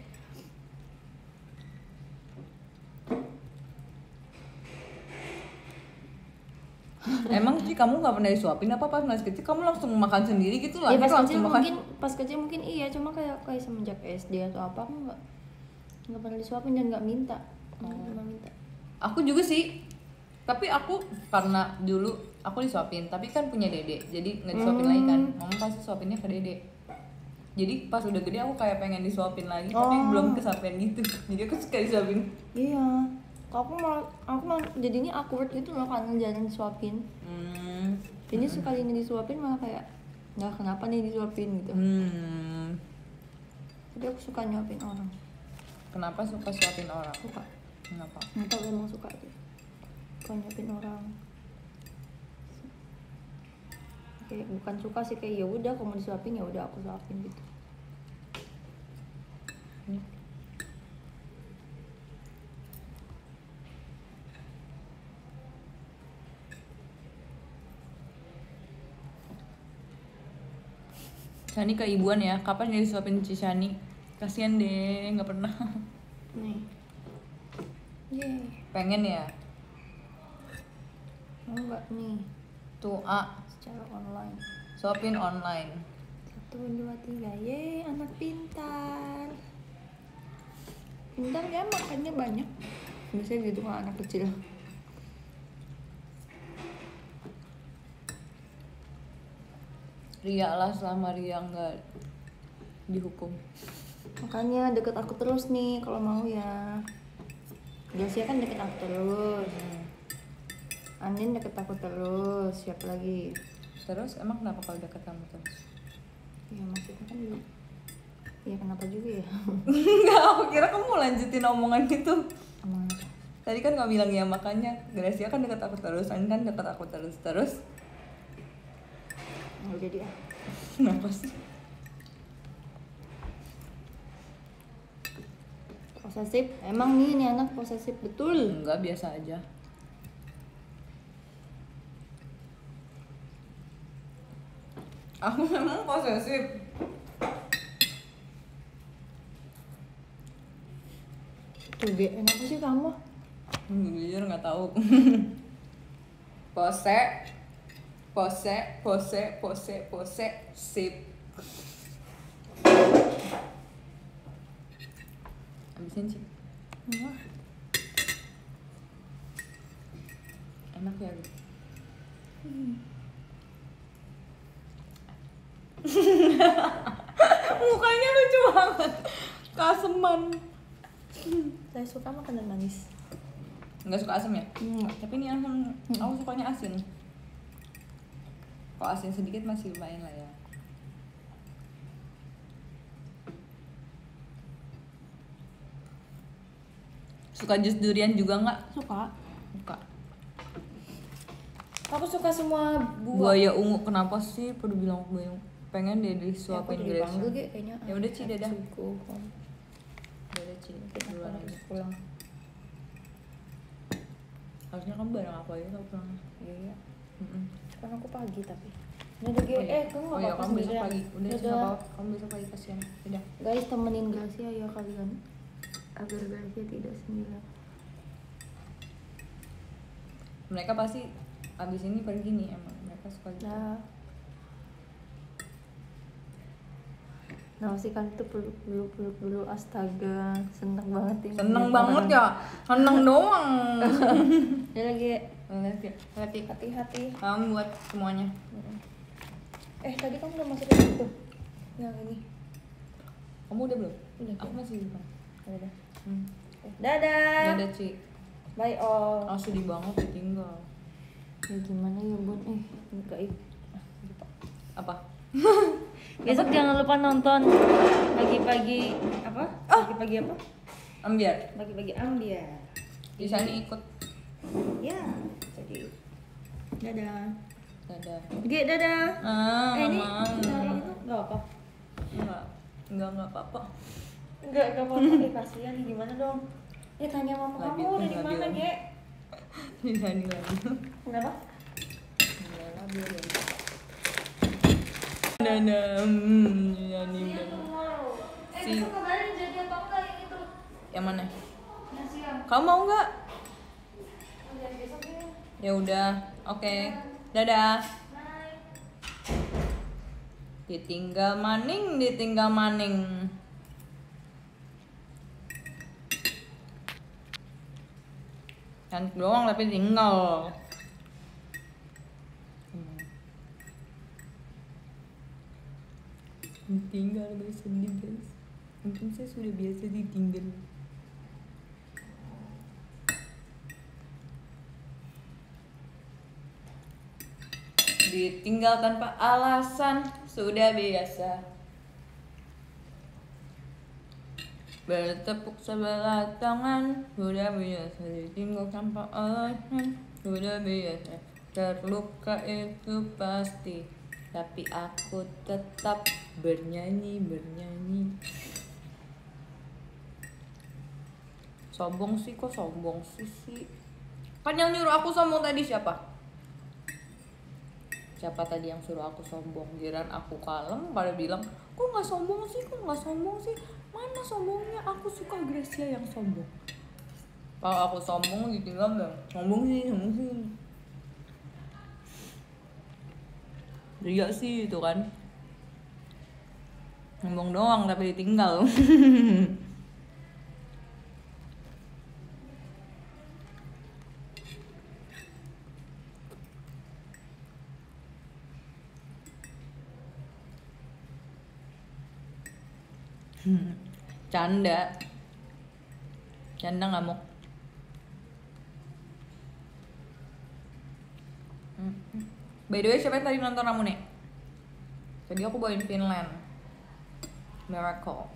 Emang sih kamu nggak pernah disuapin apa pas masih kecil kamu langsung makan sendiri gitu lah? Ya pas Langsung kecil makan. mungkin, iya, cuma kayak semenjak SD atau apa aku nggak pernah disuapin dan nggak minta. Nggak pernah minta. Aku juga sih. Tapi aku karena dulu aku disuapin, tapi kan punya dede, jadi nggak disuapin lagi kan. Mama pasti suapinnya ke dede. Jadi pas udah gede aku kayak pengen disuapin lagi, tapi belum kesampaian gitu. Jadi aku suka disuapin. Iya. Aku malah jadinya awkward gitu loh karena jarang disuapin. Jadi sekali ini disuapin malah kayak nggak kenapa nih disuapin gitu. Tapi aku suka nyuapin orang. Kenapa suka suapin orang? Suka. Kenapa? Nggak tahu emang suka aja. Suka nyuapin orang. Kayak bukan suka sih, kayak ya udah kalau mau disuapin ya udah aku suapin gitu. Shani keibuan ya, kapan jadi disuapin Shani? Kasian deh, nggak pernah. Nih. Yeay. Pengen ya? Mau nggak nih? Tuh, Secara online. suapin online. 1, 2, 3. Yeay, anak pintar. Pintar ya, makannya banyak. Biasanya gitu kalau anak kecil. Ria lah selama Ria nggak dihukum. Makanya deket aku terus nih kalau mau ya. Gracia kan deket aku terus. Andin deket aku terus. Siapa lagi? Terus emang kenapa kalau deket kamu terus? Ya maksudnya kan ya kenapa juga ya? Enggak, aku kira kamu mau lanjutin omongan itu. Emang apa? Tadi kan nggak bilang ya, makanya Gracia kan deket aku terus, Andin kan deket aku terus. Nggak jadi ah. Kenapa sih? Posesif? Emang nih anak posesif betul? Enggak, biasa aja. Aku memang posesif. Tuh, kenapa sih kamu? Jujur nggak tahu. Pose, pose, pose, pose, pose, sip. Habisin sih. Enak ya. Mukanya lucu banget. Kaseman. Saya suka makanan manis. Nggak suka asam ya? Tapi ini aku sukanya asin. Kalau asin sedikit masih lumayan lah ya. Suka jus durian juga nggak? Suka. Suka. Aku suka semua Buaya ungu kenapa sih? Pada bilang buaya ungu. Pengen deh disuapin aku Grace. dipanggil kayak kayaknya. Ya udah Ci, dadah. Cukup. Udah Ci, Kita duluan aja. pulang. Harusnya kamu bareng aku aja kalau pulang. Iya. Mm-mm. Kan aku pagi tapi. Udah iya. kamu Oh nggak iya, apa-apa kamu besok sendirian. pagi. Udah sih, nggak apa-apa. Kamu besok pagi kasihan. Udah. Guys, temenin Gracia ya kalian. Agar Gracia tidak sendirian. Mereka pasti abis ini pergi nih emang. Mereka suka gitu. Nah, sih kan itu perlu astaga, seneng banget ya. Seneng banget ya. Seneng doang. Dia lagi Hati-hati. Kamu buat semuanya. Tadi kamu udah masukin itu. Yang ini. Kamu udah belum? Udah. Aku masih di depan. Udah. Hmm. Dadah. Dadah Ci. Bye all. Ah, sedih banget ditinggal. Ya gimana ya Bun? Enggak Apa? Besok jangan lupa nonton pagi-pagi apa? Pagi-pagi apa? Ambiar. Pagi-pagi ambiar. Di sana ikut. Ya, jadi dadah. Dadah. Dadah. Ini Mau. taruh itu enggak apa? Enggak apa-apa. Enggak apa-apa. Kasihan nih gimana dong? Tanya mama Nggak kamu bilang, udah di nggak mana, bilang. Ge? Nyanyi lagi. Kenapa? Nyanyi nyanyi. Si. Besok kabarin jadi apa enggak yang itu? Yang mana? Yang siang. Kamu mau nggak? Udah besok ya. Ya udah, oke. Dadah. Bye. Ditinggal maning. Cantik doang tapi tinggal. Tinggal guys, sedih guys. Mungkin saya sudah biasa ditinggal. Ditinggal tanpa alasan sudah biasa. Bertepuk sebelah tangan sudah biasa. Ditinggal tanpa alasan sudah biasa. Terluka itu pasti, tapi aku tetap bernyanyi. Sombong sih, kok sombong sih? Kan yang nyuruh aku sombong tadi siapa? Siapa tadi yang suruh aku sombong? Giliran aku kalem pada bilang, kok nggak sombong sih? Mana sombongnya? Aku suka Gracia yang sombong. Kalau aku sombong ditinggal nggak? Sombong sih. Ria sih itu kan. Sombong doang tapi ditinggal. Canda ngamuk. By the way, siapa yang tadi nonton Ramune? Tadi aku bawain Finland Miracle.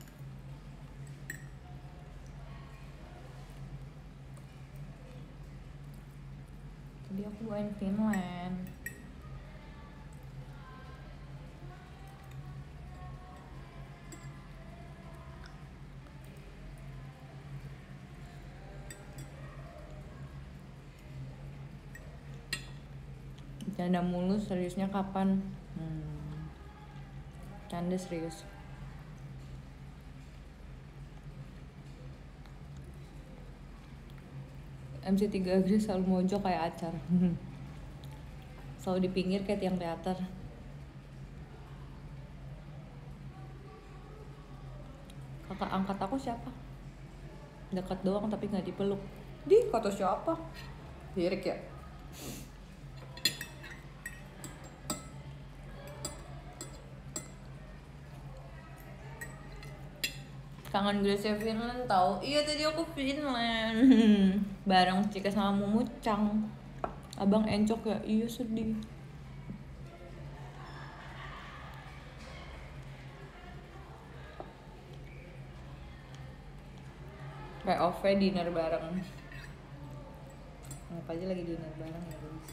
Tadi aku bawain Finland. Canda mulu, seriusnya kapan? bercanda serius. MC3 Agri selalu mojok kayak acar. Selalu di pinggir kayak tiang teater. Kakak angkat aku siapa? Dekat doang tapi nggak dipeluk. Di kata siapa? Lirik ya. Kangen Grace Finland tau? Iya tadi aku Finland. Bareng Cika sama Mumucang. Abang encok ya? Iya sedih. Kayak off dinner bareng. Apa aja lagi dinner bareng ya guys.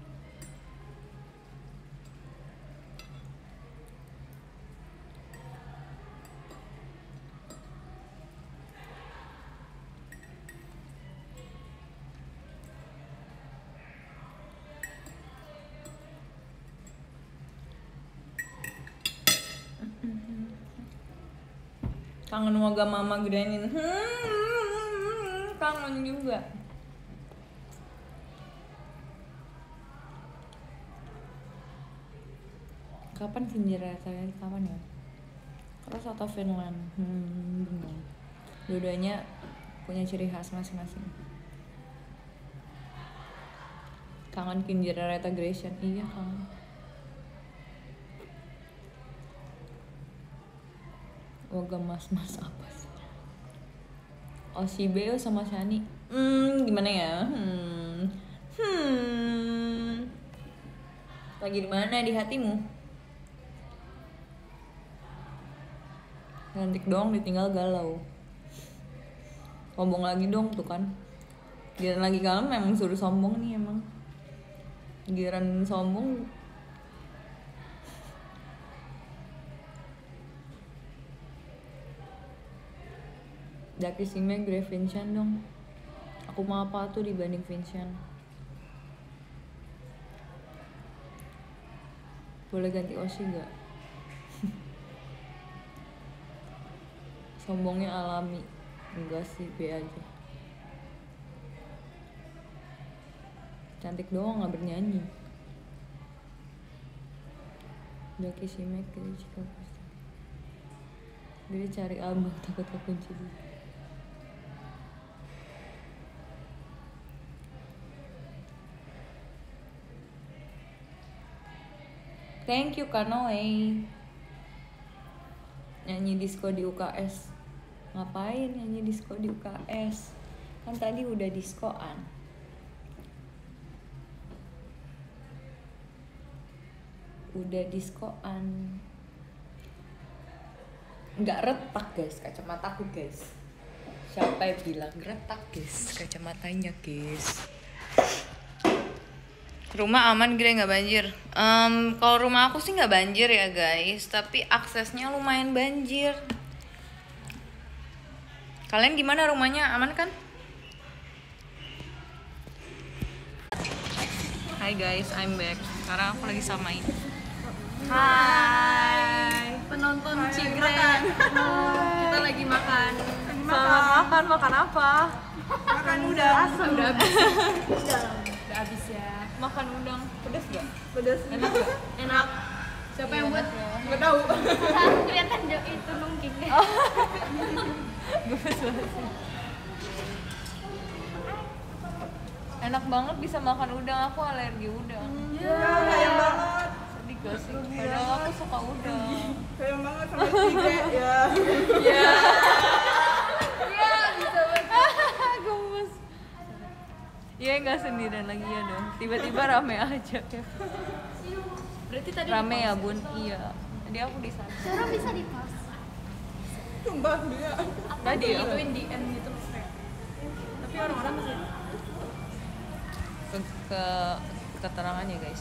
Kangen waga mama Granin. Kangen juga. Kapan Finjira saya? Kapan ya? Terus atau Finland? Bingung. Dua-duanya punya ciri khas masing-masing. Kangen Finjira Reta Gratian. Iya kangen. Waga mas-mas apa sih? Oshibeo sama Shani. Gimana ya? Lagi di mana di hatimu? Cantik doang ditinggal galau. Sombong lagi dong tuh kan. Giliran lagi kalem memang suruh sombong nih emang. Giliran sombong Daki Sime Grey Vincent dong. Aku mau apa tuh dibanding Vincent? Boleh ganti Oshi gak? Sombongnya alami. Enggak sih, B aja. Cantik doang gak bernyanyi. Daki Sime Grey Chicago. Dia cari abang takut kekunci dia. Thank you Kanoe. Nyanyi disco di UKS. Ngapain nyanyi disco di UKS? Kan tadi udah diskoan. Udah diskoan. Nggak retak guys kacamataku guys. Siapa yang bilang retak guys kacamatanya guys. Rumah aman Gre nggak banjir. Kalau rumah aku sih nggak banjir ya guys, tapi aksesnya lumayan banjir. Kalian gimana rumahnya, aman kan? Hai guys, I'm back. Sekarang aku lagi sama ini. Hai penonton Cigren. Kita lagi makan. Makan apa? Makan udang. Udah habis. Udah habis ya. Makan udang pedas gak? Pedas. Enak gak? Enak. Siapa yang buat? Ya. Nggak tahu. Kelihatan itu nungging. Gemes banget sih. Enak banget bisa makan udang, aku alergi udang. Sayang banget. Sedih gak sih? Padahal aku suka udang. Sayang banget sama Cigre ya. Iya. Iya, bisa banget. Gemes. Iya nggak sendirian lagi ya dong. Tiba-tiba rame aja ya. Berarti tadi Rame ya bun? Iya. Tadi aku di sana. Sekarang bisa di pause. Sumpah dia. Tadi ya. Ituin di end gitu loh kayak. Tapi orang-orang masih Ke keterangannya guys.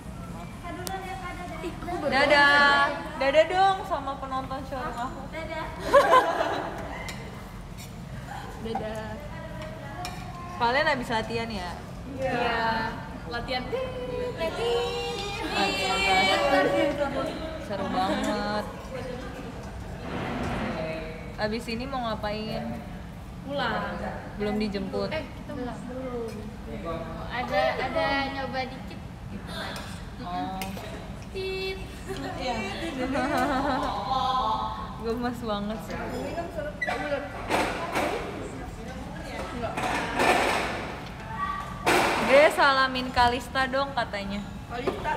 aku Dadah. Dadah dong sama penonton showroom aku. Dadah. Kalian habis latihan ya? Iya. Latihan. Seru banget. Abis ini mau ngapain? Pulang. Belum dijemput. Kita belum. Ada nyoba dikit. Oh. Tit. Iya. Gemes banget sih. Dia salamin Kalista dong katanya. Kalista.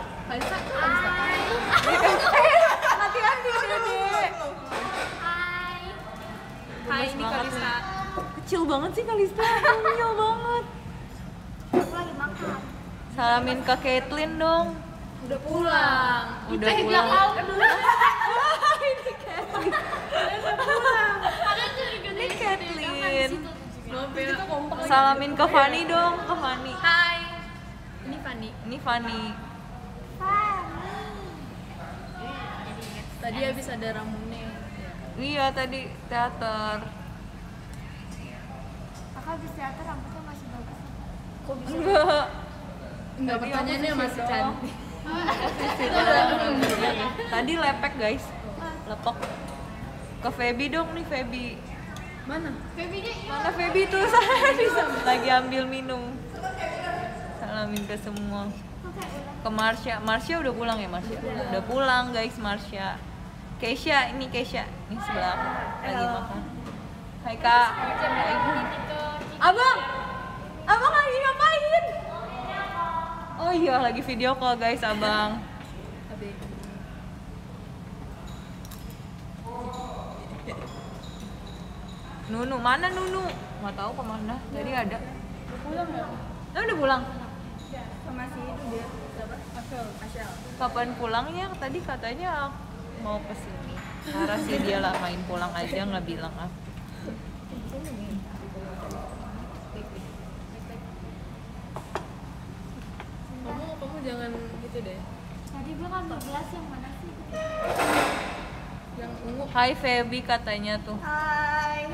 Hati-hati Dede. Hai, ini Kalista. Kecil banget sih Kalista, konyol banget. Aku lagi makan. Salamin ke Caitlyn dong. Udah pulang. Udah pulang. Ini Caitlyn. Kita kompak. Salamin ke Fanny dong, ke Fanny. Hai. Ini Fanny. Ini Fanny. Tadi habis ada Ramune. Iya tadi teater. Kakak habis teater rambutnya masih bagus. Kok bisa? Enggak, pertanyaannya masih cantik. Tadi lepek guys. Lepek. Ke Feby dong nih Feby. Mana? Mana Feby tuh? Saya bisa lagi ambil minum. Salamin ke semua. Ke Marsha udah pulang ya Marsha? Udah pulang guys Marsha. Keisha, ini Keisha. Ini sebelah aku lagi makan. Hai Kak. Abang lagi ngapain? Oh iya lagi video call guys abang. Nunu mana Nunu? Nggak tahu kemana. Tadi ada. Udah pulang ya? Udah pulang. Masih itu dia. Siapa? Ashel. Kapan pulangnya? Tadi katanya mau kesini. Karena sih dia lah main pulang aja nggak bilang ah. Kamu jangan gitu deh. Tadi gue kan 12 yang mana sih? Yang ungu. Hai Feby katanya tuh. Hai.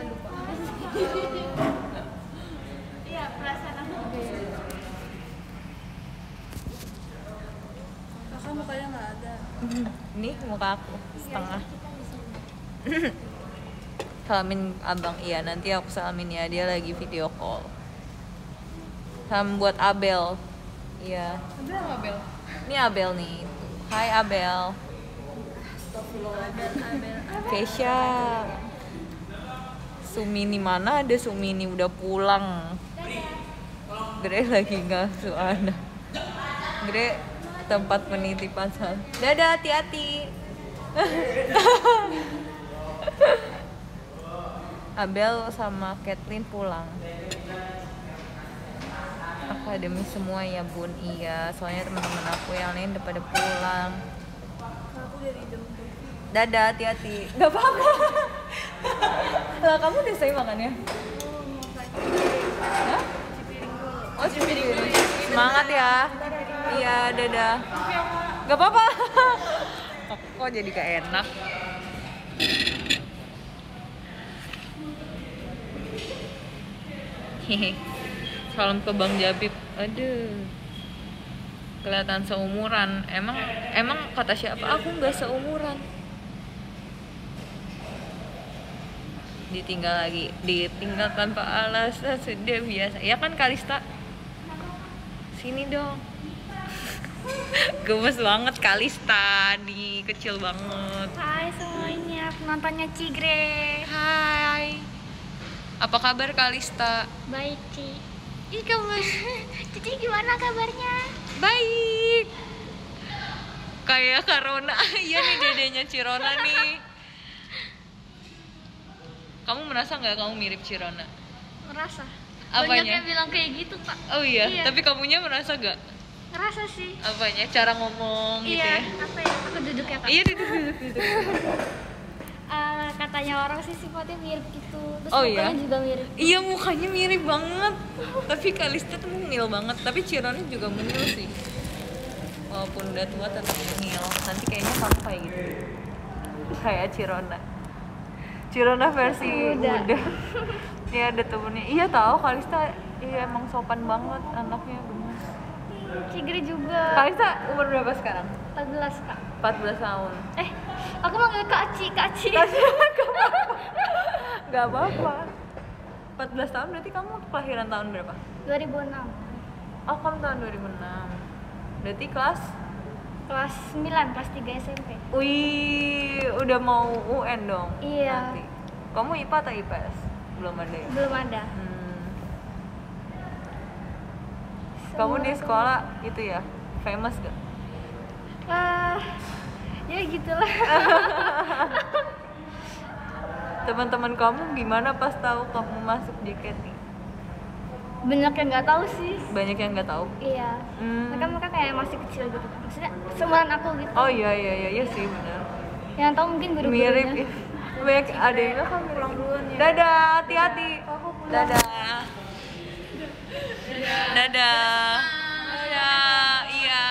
Iya, perasaan aku juga ya. Kakak mukanya nggak ada. Nih muka aku setengah. Salamin abang iya nanti aku salamin ya dia lagi video call. Salam buat Abel. Iya. Ada nggak Bel? Ini Abel nih. Hai Abel. Keisha. Sumini mana ada Sumini udah pulang. Gre lagi ngasuh anak. Gre tempat penitipan sal. Dadah hati-hati. Abel sama Caitlyn pulang. Akademi semua ya bun, iya. Soalnya teman-teman aku yang lain udah pada pulang. Aku dari jemput. Dadah, hati-hati. Gak apa-apa. Lah kamu udah selesai makannya? Hah? Oh cipiring. Semangat ya. Iya, dadah. Gak apa-apa. Kok jadi gak enak? Hehe. Salam ke Bang Jabib. Aduh. Kelihatan seumuran. Emang kata siapa? Aku nggak seumuran. Ditinggal tanpa alasan sudah biasa. Ya kan Kalista? Sini dong. Gemes banget Kalista nih, kecil banget. Hai semuanya, penontonnya Cigre. Hai. Apa kabar Kalista? Baik, Ci. Ih, gemes. Cici gimana kabarnya? Baik. Kayak Karona. Iya nih dedenya Cirona nih. Kamu merasa nggak kamu mirip Cirona? Merasa. Apanya? Banyak yang bilang kayak gitu, Pak. Oh iya, Iya. tapi kamunya merasa nggak? Ngerasa sih. Apanya? Cara ngomong gitu Iya, ya? apa ya? Aku duduk ya, Kak. Iya duduk. Katanya orang sih sifatnya mirip gitu. Terus Oh, mukanya iya? juga mirip. Iya mukanya mirip banget. Tapi Kalista tuh mungil banget. Tapi Cirona juga mungil sih. Walaupun udah tua tetap mungil. Nanti kayaknya kamu kayak gitu. Kayak Cirona. Cirona versi muda. Iya ada temennya. Iya tahu Kalista iya emang sopan banget anaknya gemes. Cigre juga. Kalista umur berapa sekarang? 14, Kak. 14 tahun. Aku manggil Kak Ci. Gak apa-apa. 14 tahun berarti kamu kelahiran tahun berapa? 2006. Oh, kamu tahun 2006. Berarti kelas 9, kelas 3 SMP. Wih, udah mau UN dong. Iya. Nanti. Kamu IPA atau IPS? Belum ada ya? Belum ada. Kamu di sekolah itu ya, famous gak? Ya gitulah. Teman-teman kamu gimana pas tahu kamu masuk JKT? Banyak yang nggak tahu sih. Banyak yang nggak tahu. Iya. Mereka kayak masih kecil gitu. Maksudnya seumuran aku gitu. Oh iya sih benar. Yang tahu mungkin guru-gurunya. Mirip. Banyak adanya kan pulang duluan ya. Dadah, hati-hati. Dadah. Dadah. Iya.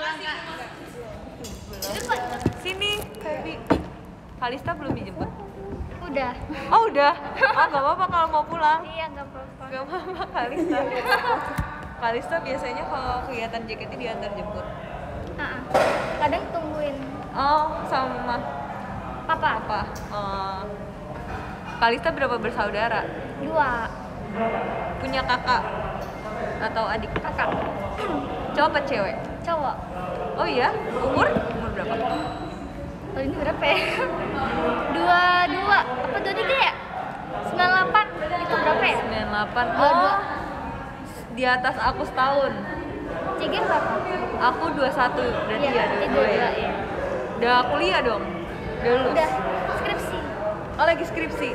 Sini, Feby. Kalista belum dijemput? Udah. Oh udah. Oh nggak apa-apa kalau mau pulang. Iya nggak apa-apa. Gak apa-apa Kalista. Kalista biasanya kalau kegiatan JKT diantar jemput. Kadang tungguin. Oh sama Papa. apa? Kalista berapa bersaudara? 2. Punya kakak atau adik? Kakak. Cowok apa cewek? Cowok. Oh iya? Umur berapa? Oh ini berapa ya? 22 apa 23 ya? 98 itu berapa ya? 98. Oh, di atas aku setahun. Cigir berapa? Aku 21, berarti ya ada 2 ya. Iya. Udah kuliah dong? Udah lulus? Udah skripsi. Oh lagi skripsi?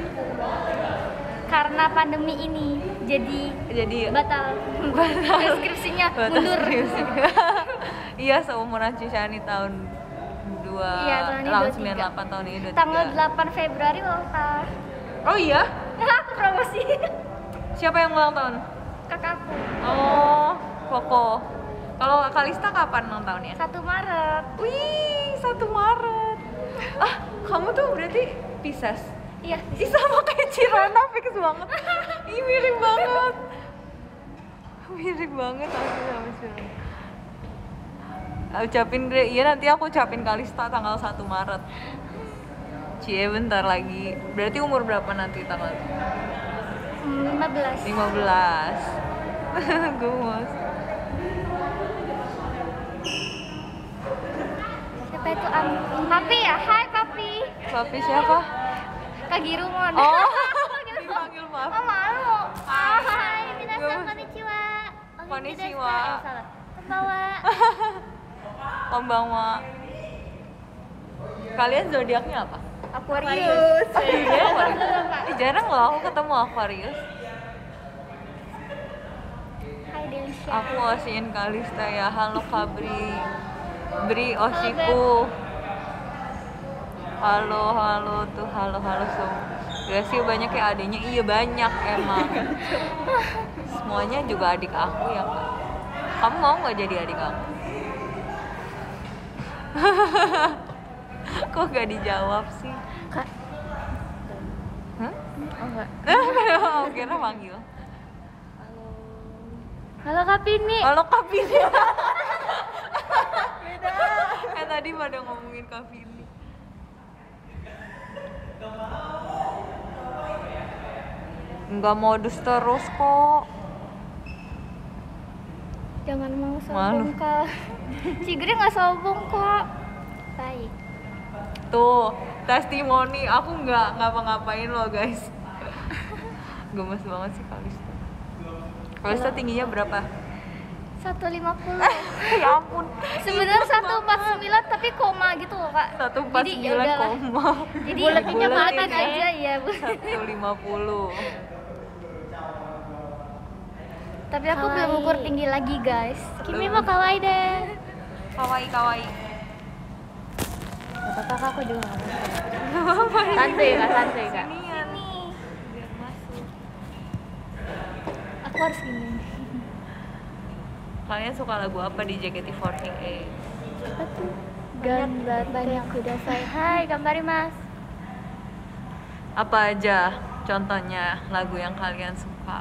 Karena pandemi ini jadi batal skripsinya mundur. Skripsi. Iya seumuran Cishani tahun 98 tahun ini 23. Tanggal 8 Februari ulang tahun. Oh iya? Aku promosi. Siapa yang ulang tahun? Kakakku. Oh, Koko. Kalau Kalista kapan ulang tahunnya? 1 Maret. Wih, 1 Maret. Ah, kamu tuh berarti Pisces. Iya. Ih, sama kayak Cirana, fix banget. Ih, mirip banget. Mirip banget aku sama Cirana. Ucapin deh, iya nanti aku ucapin Kalista tanggal 1 Maret. Cie bentar lagi. Berarti umur berapa nanti tanggal? 15. 15. Gemes. Siapa itu Papi ya? Hai Papi. Papi siapa? Kak Girumon. Oh, dipanggil Papi. Oh malu. Hai, minasan konnichiwa. Konnichiwa. Salah. Konbawa. Konbanwa. Kalian zodiaknya apa? Aquarius. Iya, jarang loh aku ketemu Aquarius. Hai Delisha. Aku Osin Kalista ya. Halo Kabri. Bri Osiku. Halo tuh, halo semua. Gracie banyak ya adiknya, iya banyak emang. Semuanya juga adik aku ya Kak. Kamu mau nggak jadi adik aku? Kok gak dijawab sih? Kak. Hah? Oh enggak. Aku kira manggil. Halo Kak Pini. Halo Kak Vini. Beda. Tadi pada ngomongin Kak Vini. Enggak modus terus kok. Jangan mau sombong Kak. Cigri nggak sombong kok. Baik. Tuh, testimoni aku nggak ngapa-ngapain loh guys. Gemes banget sih Kalista. Kalista tingginya berapa? 150. Ya ampun. Sebenarnya 149 tapi koma gitu loh Kak. 149 koma. Jadi buletin aja ya Bu. 150. Tapi aku belum ukur tinggi lagi guys. Kimi mau kawaii deh. Kawaii. Gak apa-apa aku juga gak apa-apa. Santuy Kak. Sinian nih. Biar masuk. Aku harus gini. Kalian suka lagu apa di JKT48? Apa tuh? Gambar yang kudasai. Hai, gambari mas. Apa aja contohnya lagu yang kalian suka?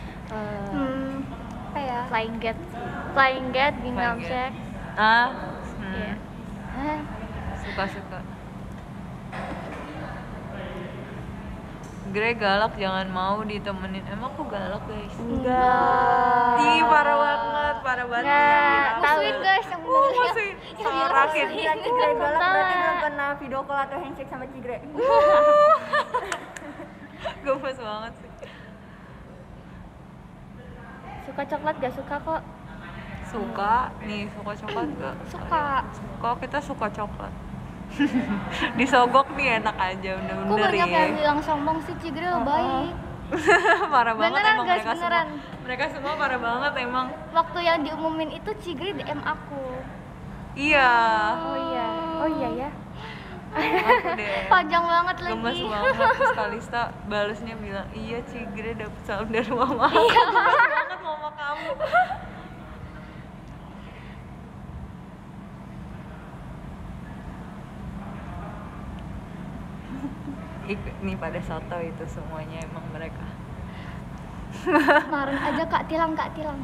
Apa ya? Flying Get, Gingham Check. Iya. Suka. Grey galak, jangan mau ditemenin. Emang aku galak guys? Enggak. Ih, parah banget Nggak, tahu guys yang bener masih sarakin. bilang Cigre galak berarti belum pernah video call atau handshake sama Cigre. Gemes banget sih. Suka coklat gak suka kok? Suka nih, suka coklat gak? Suka. Kok kita suka coklat? Disogok nih enak aja, Kok bener-bener banyak ya. yang bilang sombong sih Cigre lo baik. Parah banget Beneran, emang guys, mereka beneran. semua. Mereka semua parah banget emang. Waktu yang diumumin itu Cigre DM aku. Iya. Oh iya ya. Aku deh. Panjang banget lagi. Gemes banget. Terus Kalista balesnya bilang, iya Cigre dapet salam dari mama. Gemes banget mama kamu. Nih pada soto itu semuanya emang mereka. Kemarin aja Kak Tilang.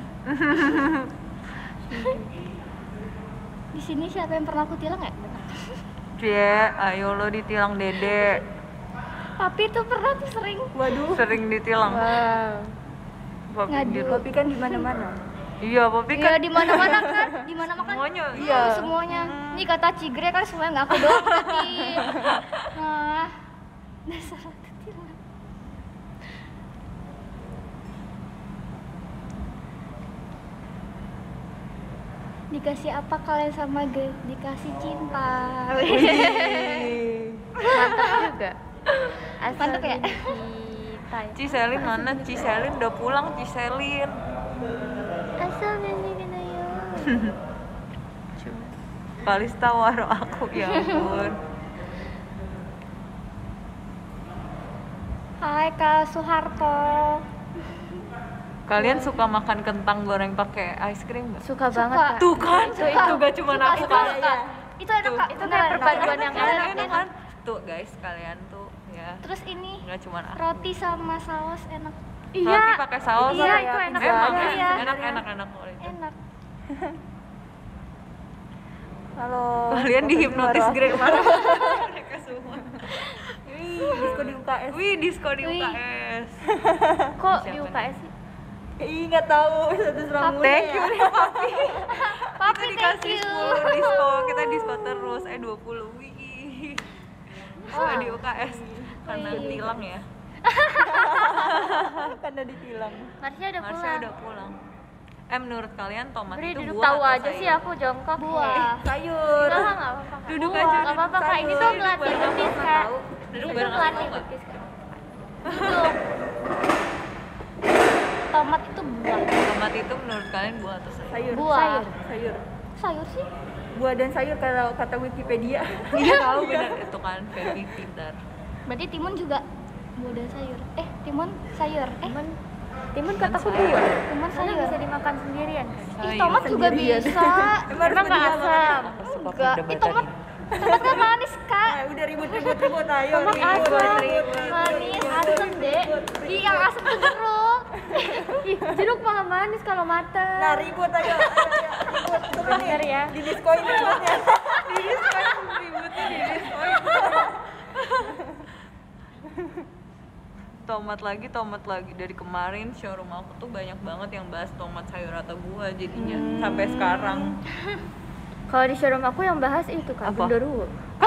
Di sini siapa yang pernah aku tilang ya? Cie, ayo lo ditilang Dede. Papi tuh pernah tuh sering. Waduh, Sering ditilang. Wow. Papi Ngadu. gitu. Papi kan di mana-mana. Iya, Papi Iya kan di mana-mana kan, di mana-mana kan. semuanya. Iya. Semuanya. Nih kata Cigre kan semuanya nggak aku doang berarti. Nah, dasar aku tilang. Dikasih apa kalian sama Grey? Dikasih cinta. Mantap juga. Mantap ya? Ciselin mana? Ciselin udah pulang, Ciselin. Asal ini kena Kalista waro aku, ya ampun. Hai Kak Soeharto. Kalian suka makan kentang goreng pakai ice cream nggak? Suka. Suka banget, Kak. Tuh kan, itu gak cuma aku Suka. kan. Itu enak Tuh. Kak, Itu kayak perpaduan yang enak. kan? Tuh guys, kalian tuh ya. Terus ini Nggak cuma aku. roti sama saus enak. Roti pakai saus. Iya, itu enak Emang banget. Iya. enak kalau itu. Enak. Halo. Kalian dihipnotis Waro. Grey mana? Mereka semua. Disko di UKS. Wih, disko di Wih. UKS. Kok Siapa di nih? UKS sih? Ih, nggak tahu. Satu serang Thank you ya. Papi kita thank dikasih you. 10 disko, kita disko terus 20. Wih. Disko di UKS karena Wih. tilang ya. Karena ditilang. Marsha udah Marsha pulang. udah pulang. Menurut kalian tomat Beri itu duduk buah tahu atau aja sayur? sih aku jongkok. Buah. Sayur. Enggak apa-apa. Duduk Buah, aja, nggak apa-apa Kak. Ini tuh Sayur. melatih betis Kak. Duduk Itu bareng aku melatih nggak? betis Kak. Duduk. Tomat itu buah. Tomat itu menurut kalian buah atau sayur? Sayur. Buah. Sayur. Sayur sih. Buah dan sayur kalau kata Wikipedia. Iya tahu benar itu kan very pintar. Berarti timun juga buah dan sayur. Timun sayur. Timun kataku sayur. buah. Timun sayur. Bisa dimakan sendirian. Ih, tomat juga Sendirian. bisa. Emang nggak asam? Aku suka Enggak. perdebatan. Tomat kan manis Kak. Udah ribut ayo. Tomat ribut, asam, ribut. manis, asam deh. Ih, yang asam tuh jeruk. Jeruk malah manis kalau mateng. Nah, ribut ayo. Ribut. Coba nih. ya. Di diskoin ributnya. Ributnya di diskoin. Tomat lagi dari kemarin showroom aku tuh banyak banget yang bahas tomat sayur atau buah jadinya sampai sekarang. Kalau di showroom aku yang bahas itu Kak, Apa? Genderuwo.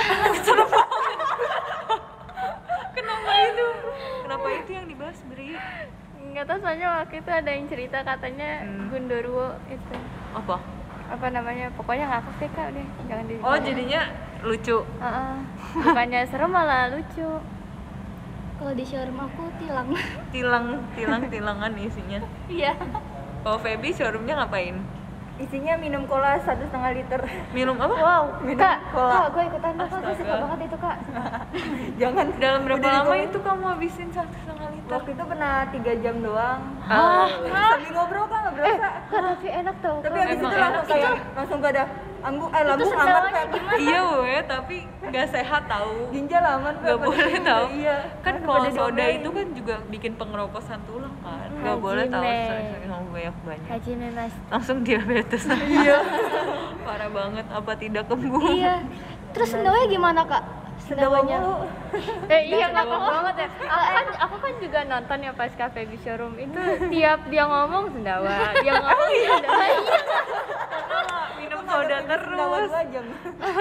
Kenapa itu yang dibahas Bri? Nggak tahu soalnya waktu itu ada yang cerita katanya Genderuwo itu apa namanya, pokoknya ngakak deh Kak, udah jangan di. Oh jadinya lucu. Bukannya serem malah lucu. Kalau di showroom aku Tilangan isinya. Iya. Kalau Feby showroomnya ngapain? Isinya minum cola 1,5 liter. Minum apa? Wow, Minum Kak, cola. gue ikutan dong, Kak, gue suka Astaga. banget itu Kak. Jangan. Dalam berapa Udah lama di- itu kamu habisin 1,5 liter? Waktu itu pernah 3 jam doang. Sambil ngobrol Kak, nggak berasa. Kak, tapi enak tuh. Tapi habis Emang itu langsung enak kayak langsung gak ada lambung aman sendalanya Kak. Iya weh, tapi nggak sehat tahu. Ginjal aman Kak. Nggak boleh tahu. Iya. Kan Pada kalau soda diomelin. itu kan juga bikin pengeroposan tulang kan. Nggak Haji boleh tahu Me. sering-sering ngomong banyak. Haji Mas. Langsung diabetes. Iya. Parah banget, apa tidak kembuh? Iya. Terus sendalnya gimana Kak? sendawanya. Iya ngakak banget ya. Aku kan juga nonton ya pas Cafe Baby Showroom itu tiap dia ngomong sendawa, dia ngomong sendawa. Iya. Minum soda terus. 2 jam.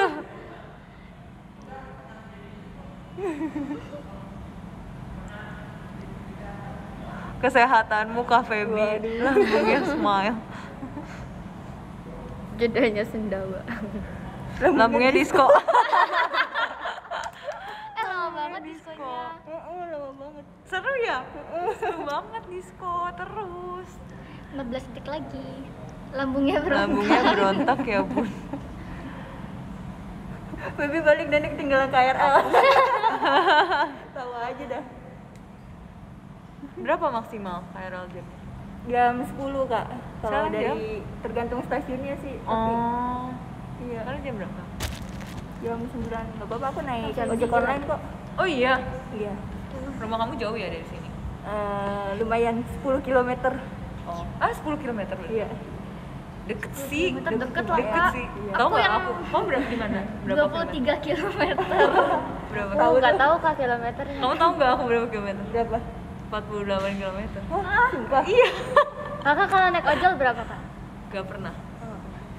Kesehatanmu Kak Feby, lambungnya smile. Jedanya sendawa. Lambungnya disco. Lama banget diskonya. Lama banget. Seru ya? Seru banget disco terus. 15 detik lagi. Lambungnya berontak. Lambungnya berontak ya bun. Feby balik dan ketinggalan KRL. Tahu aja dah. Berapa maksimal KRL jamnya? Jam 10 Kak. Kalau Sekarang dari tergantung stasiunnya sih. Tapi Oh, iya. sekarang jam berapa? Jam 9. Enggak apa-apa aku naik ojek online kok. Oh iya, Iya. rumah kamu jauh ya dari sini? Lumayan 10 km. Oh, 10 km berarti? Iya. Deket sih, Deket lah, Kak. sih. Iya. Tahu Aku nggak yang aku? Kamu berapa di mana? Berapa kilometer? 23 km. Berapa? Aku nggak tahu Kak kilometernya. Kamu tahu nggak aku berapa kilometer? Berapa? 48 kilometer. Sumpah. Iya. Kakak kalau naik ojol berapa Kak? Gak pernah. Oh.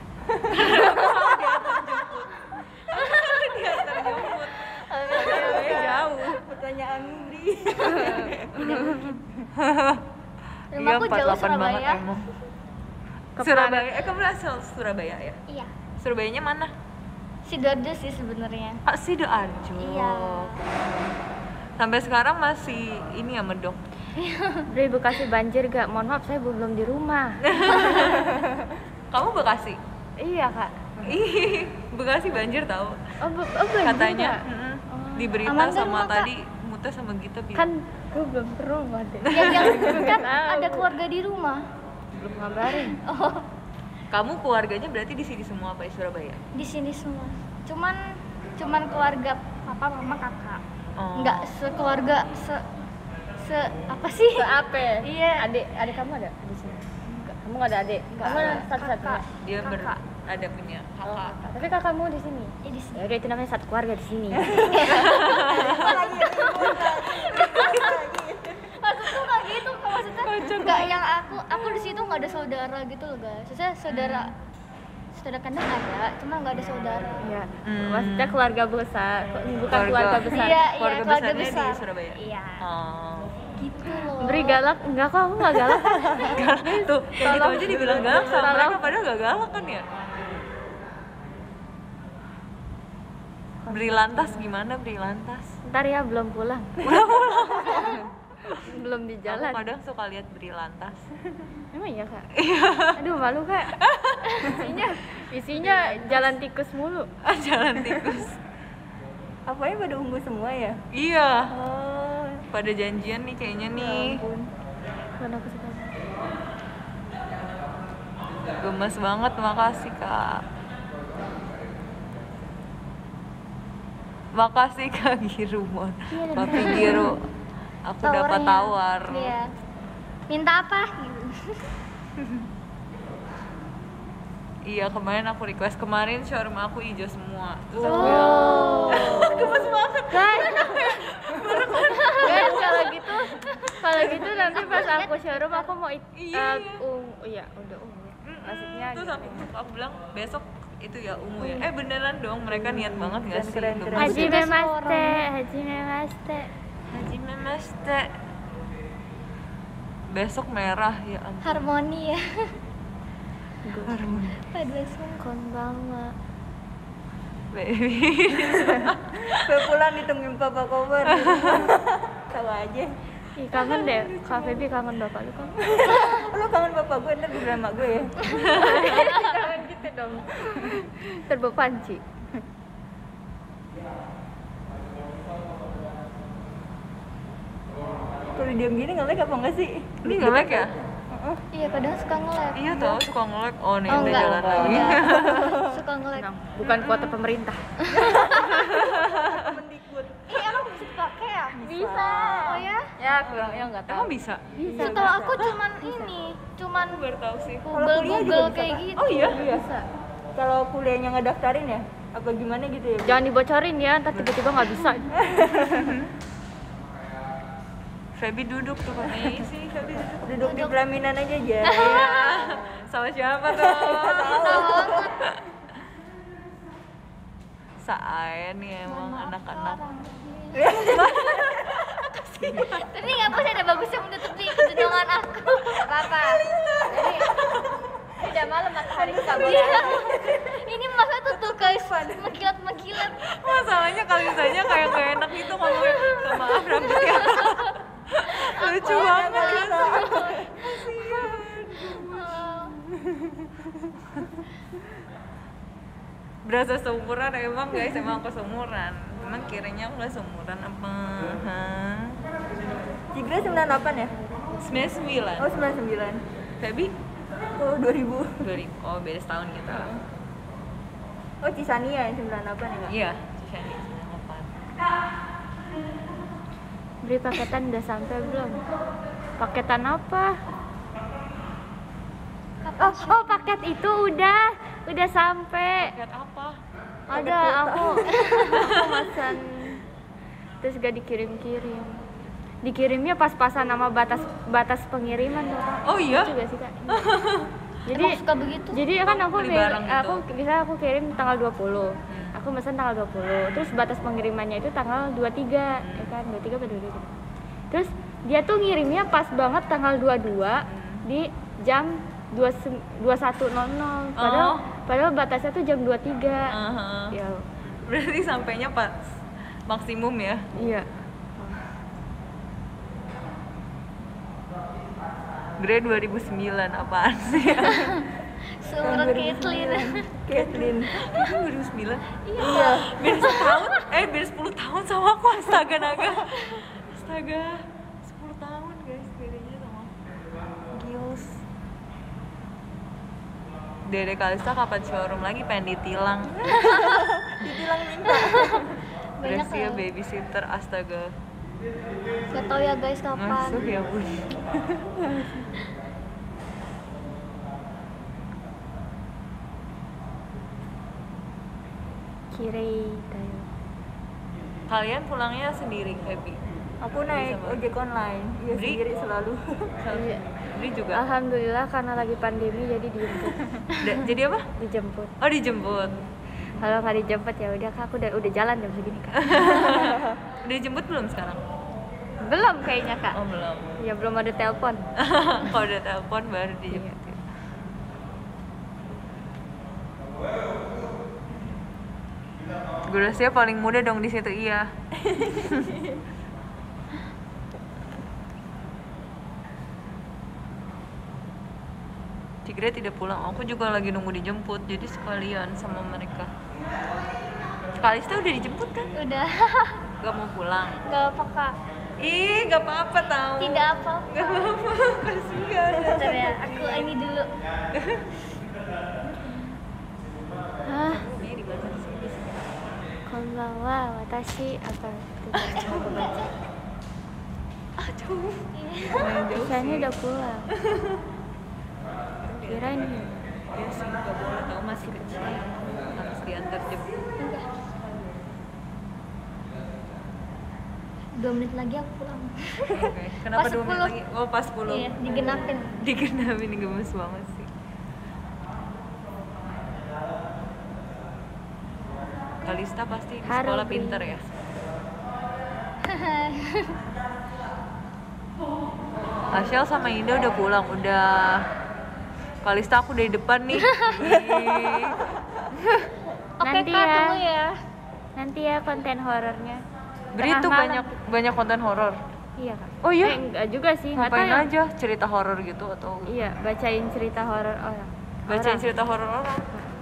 Diantar jemput. Padahal jauh. Pertanyaan Mudi. Rumahku jauh 48 banget Surabaya. emang. Surabaya, kamu asal Surabaya ya? Iya. Surabayanya mana? Sidoarjo sih sebenarnya. Sidoarjo. Iya. Sampai sekarang masih ini ya medok. Beri Bekasi banjir gak? Mohon maaf saya belum di rumah. Kamu Bekasi? Iya Kak. Ih, Bekasi banjir tahu. Banjir Katanya nggak? di berita Aman nggak sama rumah, Kak? tadi Muta sama Gita bilang. Kan gue belum ke rumah deh. Yang kan ada keluarga di rumah. Belum ngabarin. Oh, Kamu keluarganya berarti di sini semua apa di Surabaya? di sini semua. Cuman keluarga papa, mama, kakak. Oh. Enggak sekeluarga se apa sih? Apa? Iya. Adik kamu ada di sini? Enggak. Kamu enggak ada adik? Enggak Kamu ada. satu-satunya. Dia Kakak. ada punya kakak. Tapi kakakmu di sini. Di sini. Ya udah itu namanya satu keluarga di sini. Maksudku nggak gitu, maksudnya nggak yang aku di situ nggak ada saudara gitu loh guys. Maksudnya saudara kandung ada, cuma nggak ada saudara. Iya. Hmm. Maksudnya keluarga besar, bukan keluarga besar. Iya, Keluarga keluarga besarnya besar di Surabaya? Iya. Oh. Gitu loh. Beri galak? Enggak kok, aku enggak galak. Tuh, kayak gitu aja dibilang galak sama mereka padahal gak galak kan ya? Beri lantas gimana beri lantas? Ntar ya belum pulang. Belum di Aku jalan. kadang suka lihat beri lantas. Emang iya kak? Aduh malu kak. Isinya jalan tikus mulu. Jalan tikus. Apanya pada ungu semua ya? Iya. Oh, Pada janjian nih kayaknya nih. mana aku suka. Gemes banget, makasih kak. Makasih Kak Girumon. Papi Giro. Aku dapat Tawarnya. tawar. Iya. Minta apa? Gitu. Iya, kemarin aku request. Kemarin showroom aku hijau semua. Terus aku Oh. gemes banget. Guys, kalau gitu nanti pas aku showroom aku mau Iya. iya udah ungu. Maksudnya Terus gitu. aku bilang besok itu ya ungu ya. Beneran dong, mereka niat banget gak sih? Keren. Gemes. Haji Hajime Maste. Haji Memeste. Besok merah ya ampun. Harmoni ya. Harmoni. Paduan sungkon banget. Baby. Pulang ditungguin papa cover. Tahu aja. Ih, kangen deh. Kak Feby kangen bapak lu kan. Lu kangen bapak gue, ntar gue bilang sama gue ya. Jangan gitu dong. Terbawa panci. Kalau diam gini nge-lag apa enggak sih? Ini nggak lag ya? Iya, kadang suka nge-lag. Iya tau, suka nge-lag. Oh nih, Oh, udah enggak. jalan lagi. Enggak. Suka nge-lag. Bukan kuota pemerintah. Ih, emang bisa dipakai ya? Bisa. Oh ya? Ya, kurang ya enggak tahu. Emang bisa? Setahu aku cuman ini, cuman Baru tahu sih. Kalau kuliah juga Google bisa, kayak Kak. gitu. Oh iya? Bisa. Kalau kuliahnya ngedaftarin ya, apa gimana gitu ya. Jangan dibocorin ya, ntar tiba-tiba nggak bisa. Feby duduk tuh nih sih, Feby Duduk di pelaminan aja ya. sama siapa tuh? Saen nih emang anak-anak. Tapi nggak apa sih, ada bagusnya menutupi kedudungan aku. Gak apa-apa. Jadi udah malam matahari kita boleh. Ini masa tuh guys, mengkilat. Masalahnya kali misalnya kayak gak enak gitu ngomongnya. Maaf rambutnya. Lucu banget. Berasa seumuran emang guys, emang aku seumuran. Emang kiranya aku gak seumuran apa? Cigra 98 ya? 99. Oh 99. Feby? Oh 2000. 2000. Oh beda setahun kita. Oh Cisania yang 98 ya? Iya, Cisani 98. Beri paketan udah sampai belum? Paketan apa? Oh paket itu udah sampai. Paket apa? Ada aku pesan terus gak dikirim. Dikirimnya pas-pasan sama batas pengiriman tuh. Oh iya? Juga sih Kak. Jadi suka begitu. Jadi kan aku beli barang gitu. aku kirim tanggal 20. Aku pesan tanggal 20. Terus batas pengirimannya itu tanggal 23, ya kan? 23 atau 22. Terus dia tuh ngirimnya pas banget tanggal 22 di jam 21.00. Padahal batasnya tuh jam 23. Ya. Berarti sampainya pas maksimum ya? Iya. Grade 2009 apaan sih? Seumuran Itu Caitlyn. 2009? Iya. Beda setahun? Beda 10 tahun sama aku. Astaga naga. Astaga. 10 tahun guys bedanya sama Gils. Dede Kalista kapan showroom lagi? Pengen ditilang. Ditilang minta. Banyak Berarti ya babysitter, astaga. Gak tau ya guys kapan. Masuk ya bun. Kirei tayo. Kalian pulangnya sendiri, Feby? Aku naik Sama. ojek online. Iya Bri? sendiri selalu. Iya. Bri juga? Alhamdulillah karena lagi pandemi jadi dijemput. Jadi apa? Dijemput. Oh dijemput. Kalau nggak dijemput ya udah Kak, aku udah jalan jam segini Kak. Udah dijemput belum sekarang? Belum kayaknya Kak. Oh belum. Ya belum ada telepon. Kalau udah telepon baru dijemput. Gracia paling muda dong di situ, iya. Cigra tidak pulang, aku juga lagi nunggu dijemput, jadi sekalian sama mereka. Kalista udah dijemput kan? Udah. Gak mau pulang? Gak apa Kak. Ih, gak apa-apa tau. Tidak apa. Gak apa-apa, kasihan. Bentar ya, aku ini dulu. Hah? Ini di mana sih? Di sini. Konbanwa, watashi apa? Tidak mau kebaca. Aduh. Kayaknya udah pulang. Kirain ya. Ya sih, gak boleh tau, masih kecil. Harus diantar jemput. 2 menit lagi aku pulang. Oke. Kenapa Pas 2 menit 10. lagi? Oh pas 10. Iya, digenapin. Digenapin, gemes banget sih. Kalista pasti di sekolah Harubi. pinter ya. Ashel sama Indah udah pulang, udah. Kalista aku dari depan nih. Oke Nanti Kak, ya. tunggu ya. Nanti ya konten horornya. Beri Tengah tuh malam. banyak konten horor. Iya Kak. Oh iya? Enggak juga sih, nggak Ngapain tahu ya. aja cerita horor gitu atau Iya, bacain cerita horor orang. bacain Orang. cerita horor orang?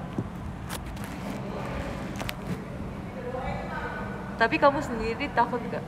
Tapi kamu sendiri takut gak?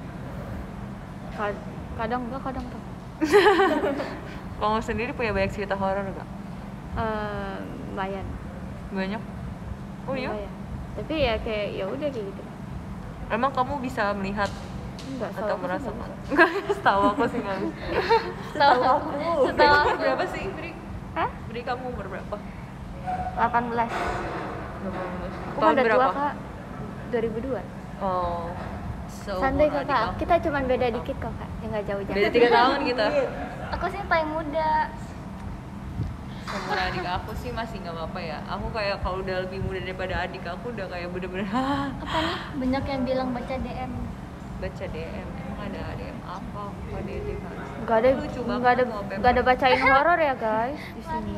Kadang enggak, kadang tak. Kamu sendiri punya banyak cerita horor gak? Lumayan. Banyak? Oh iya? Lumayan. Tapi ya kayak ya udah kayak gitu. Emang kamu bisa melihat Enggak atau aku sih merasakan? nggak Enggak, setahu aku sih nggak bisa. Setahu aku. Umur berapa sih, Bri? Hah? Bri kamu umur berapa? 18. Aku Tahun kan udah tua berapa? kak, 2002. Oh. Santai seumuran kakak, adik aku. kita cuma beda dikit kok kak, ya nggak jauh-jauh. Beda 3 tahun kita. Aku sih paling muda. Seumuran adik aku sih masih nggak apa-apa ya. Aku kayak kalau udah lebih muda daripada adik aku udah kayak bener-bener Apa nih? Banyak yang bilang baca DM. baca DM. Emang ada DM apa? Apa DM? Gak ada, Lucu banget gak ada, wallpaper. gak ada bacain horor ya guys di sini.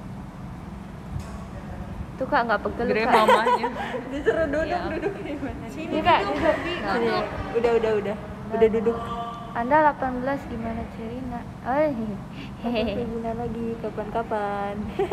Tuh kak nggak pegel Gede kak. mamanya. Disuruh duduk, Ya. duduk di mana? Ini kak, duduk. Sini. Udah duduk. Anda 18 gimana Cerina? Oh, hehehe. Hubungan lagi kapan-kapan.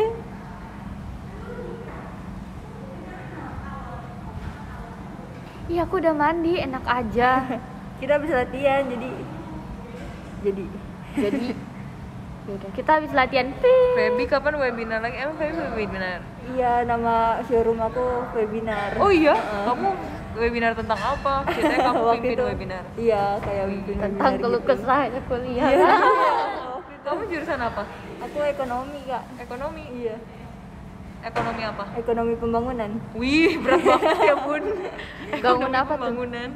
Iya aku udah mandi, enak aja. Kita habis latihan jadi Jadi yaudah kita habis latihan. Ping. Feby kapan webinar lagi? Emang Feby webinar? iya, nama showroom aku webinar. Oh iya? Kamu webinar tentang apa? Ceritanya kamu Waktu pimpin itu, webinar. Iya, kayak pimpin Tentang webinar keluh gitu. kesah ya kuliah. Iya. Kamu jurusan apa? Aku ekonomi, Kak. Ekonomi. Iya, Ekonomi apa? ekonomi pembangunan. Wih, berat banget ya bun. Bangun Ekonomi apa tuh? pembangunan.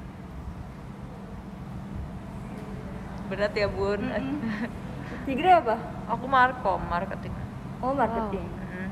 Berat ya bun. Tigre apa? Aku markom, marketing. Oh, marketing. Mm.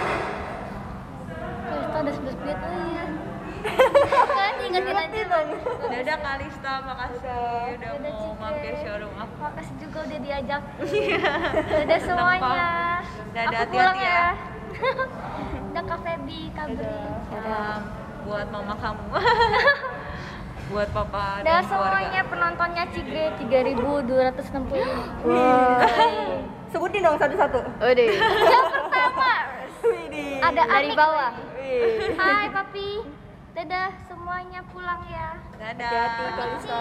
Terus itu ada 11 menit aja. Kan ingetin aja. Dadah Kalista, makasih udah Dadah, mau Cike. mampir showroom aku. Makasih juga udah diajak. Dadah semuanya. Dadah, Aku pulang hati-hati ya. ya. Dadah Kak Feby, Kak Bri. Salam buat mama kamu. Buat papa Dan dan semuanya keluarga. penontonnya Cigre 3265. Wah. Sebutin dong satu-satu. Udah. Yang pertama Widih. ada dari bawah. Wih. Hai papi. Dadah semuanya pulang ya. Dadah. Hati-hati, Kalista.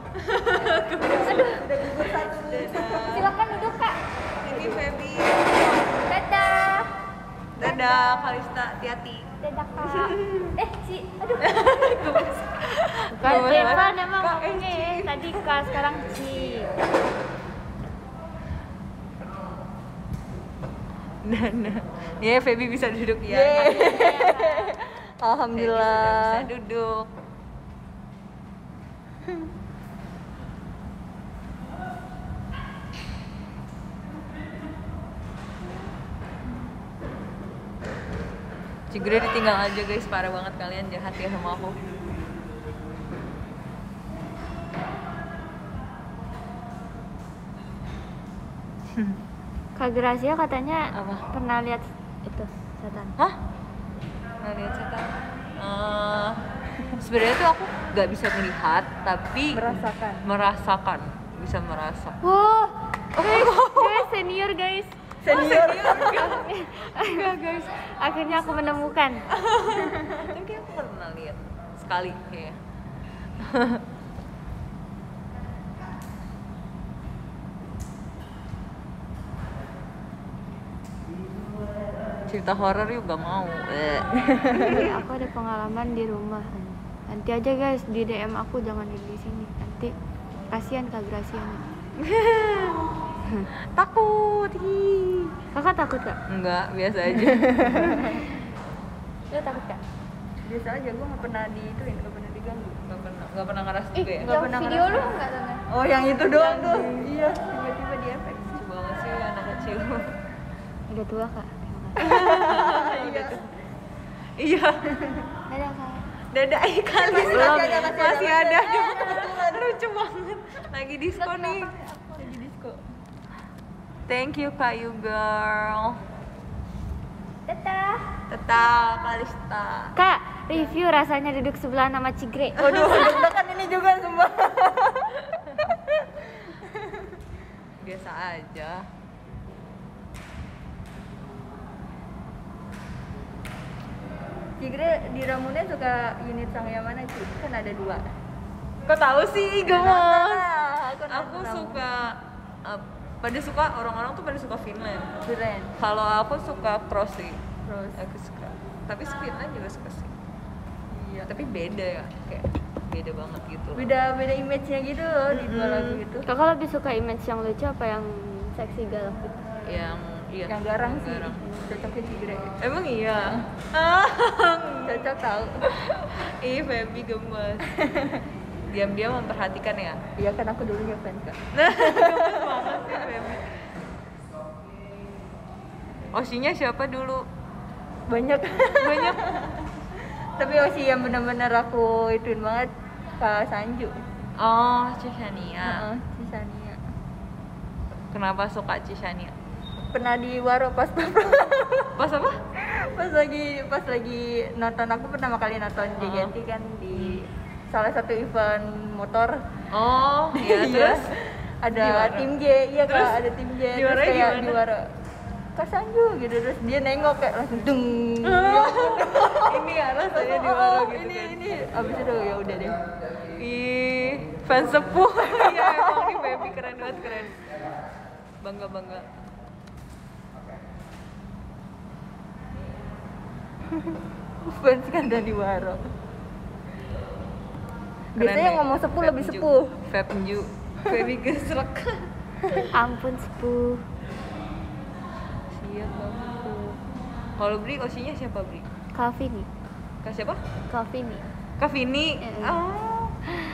Silakan duduk Kak. Ini Feby. Dadah. Dadah Kalista, hati-hati. Dadah Kak. Aduh. Bukan Bukan emang ngomongnya ya. Tadi Kak, sekarang Ci. Nah. Ya, Feby bisa duduk ya. Feby Alhamdulillah. sudah bisa duduk. Cigre ditinggal aja guys, parah banget kalian jahat ya sama aku. Kak Gracia katanya Apa? pernah lihat itu setan. Hah? Nggak lihat setan? Sebenarnya tuh aku nggak bisa melihat, tapi merasakan, bisa merasa. Wow, guys, senior guys. Senior. Enggak guys, akhirnya aku menemukan. Tapi kayak aku pernah lihat sekali kayak. Cerita horor yuk gak mau. Aku ada pengalaman di rumah. Nanti aja guys di DM aku, jangan di sini. Nanti kasihan Kak Gracia. Takut. Hi. Kakak takut Kak? Enggak, biasa aja. Lu takut Kak? Biasa aja, gue gak pernah diituin, gak pernah diganggu. Gak pernah ngeras juga ya. Nggak pernah video ngerasa. lu enggak Tante? Oh, yang itu doang tuh. Iya, tiba-tiba di efek. Lucu banget sih anak kecil. Udah tua Kak. Iya. Dadah Kak. Dadah ikan Belum. masih ada. Lucu banget. Lagi diskon nih. Lagi disco. Thank you Kak You Girl. Dadah. Tetap Kalista. Kak, review rasanya duduk sebelah nama Cigre. Waduh, deg-degan ini juga sumpah. Biasa aja. Cigre di Ramunen suka unit sang yang mana sih? Kan ada 2. Kok tahu sih, gemes. Aku nonton. suka pada suka orang-orang tuh pada suka Finland. Keren. Kalau aku suka Cross sih. Terus Aku suka. Tapi Finland juga suka sih. Iya. Tapi beda ya, kayak beda banget gitu. beda image-nya gitu loh di dua lagu itu. Kakak lebih suka image yang lucu apa yang seksi galak gitu? Yang Iya. Yang garang sih. Garang. Cocoknya Cigre. Emang iya. Cocok tahu. Ih, Feby gemes. Diam-diam memperhatikan ya. Iya kan aku dulunya fans Kak. Gemes banget sih Feby. Osinya siapa dulu? Banyak. Banyak. Tapi Osi yang benar-benar aku ituin banget Kak Sanju. Oh, Cisania. Cisania. Kenapa suka Cisania? Pernah di Waro pas Pas apa? pas lagi nonton, aku pertama kali nonton JKT kan di salah satu event motor. Oh, iya. Iya. Terus Ada Di Waro. tim J, iya Terus Kak, ada tim J. di Terus Waronya kayak gimana? di Waro Kak Sanju gitu, terus dia nengok kayak langsung dung. ini ya rasanya di Waro gitu ini kan. ini abis itu ya udah deh. Ih, fans sepuh. Iya, emang nih Feby keren banget, keren. Bangga. Fans kan ada di Waro. Keren Biasanya deh. ngomong sepuh Feb lebih Ju. sepuh. Febju. Feby gesrek. Ampun sepuh. Siap banget tuh. Kalau Bri, osinya siapa Bri? Kavini. Kak siapa? Kavini. Kak Vini. Mm-mm. Oh.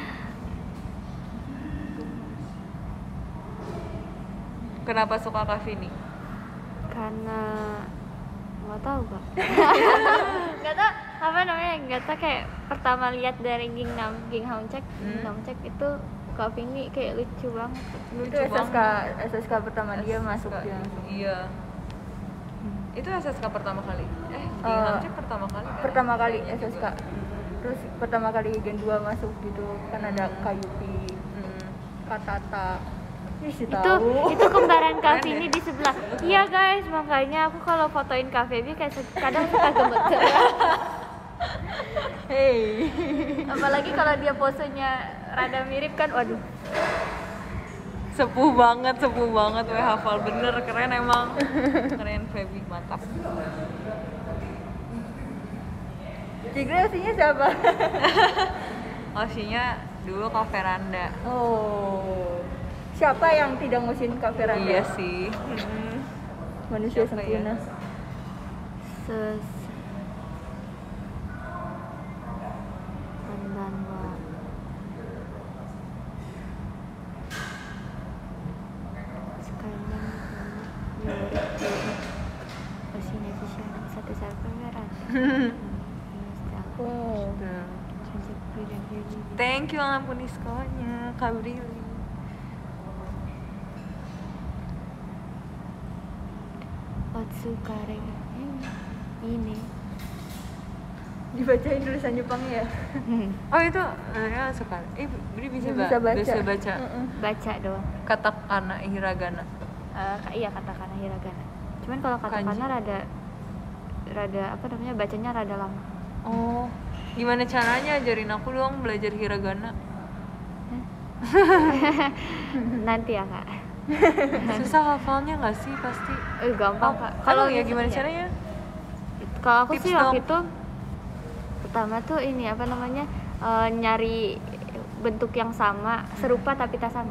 Kenapa suka Kak Vini? Karena nggak tahu Kak. Nggak tahu apa namanya, nggak tahu, kayak pertama lihat dari Gingham Check itu Kavini kayak lucu banget. Itu SSK pertama dia masuk SSK. dia langsung. Iya. Itu SSK pertama kali. Di Eh, Hamcek pertama kali kan? Pertama kali SSK. Terus pertama kali Gen 2 masuk gitu kan ada Kayupi, Katata. Ih, si tahu. Itu kembaran Kavini di sebelah. Iya guys, makanya aku kalau fotoin Kak Feby kayak kadang suka gemeter. Hey. Apalagi kalau dia posenya rada mirip kan, waduh. Sepuh banget, weh, hafal bener, keren emang. Keren Feby, mantap. Cigre aslinya siapa? Osinya dulu Kak Veranda. Oh. Siapa yang tidak ngusin Kak Veranda? Iya sih. Manusia Siapa sempurna. ya? Pandanwa. Sekarang Osina Ciciana satu kamera. Wow. Thank you ampun diskonya, Kak Brili. Otsukare. Ini. Dibacain tulisan Jepangnya ya? Oh itu, ya suka. Bri bisa Bisa baca. Bisa baca. Baca doang. Katakana, hiragana. Iya, katakana hiragana. Cuman kalau katakana Kanji. rada apa namanya, bacanya rada lama. Oh, gimana caranya ajarin aku dong belajar hiragana? Nanti ya Kak. Susah hafalnya nggak sih pasti? Gampang Kak. Kalau ya bisa- gimana ya. caranya? Kalau aku Tips sih dong. waktu itu pertama tuh ini apa namanya, nyari bentuk yang sama, serupa tapi tak sama.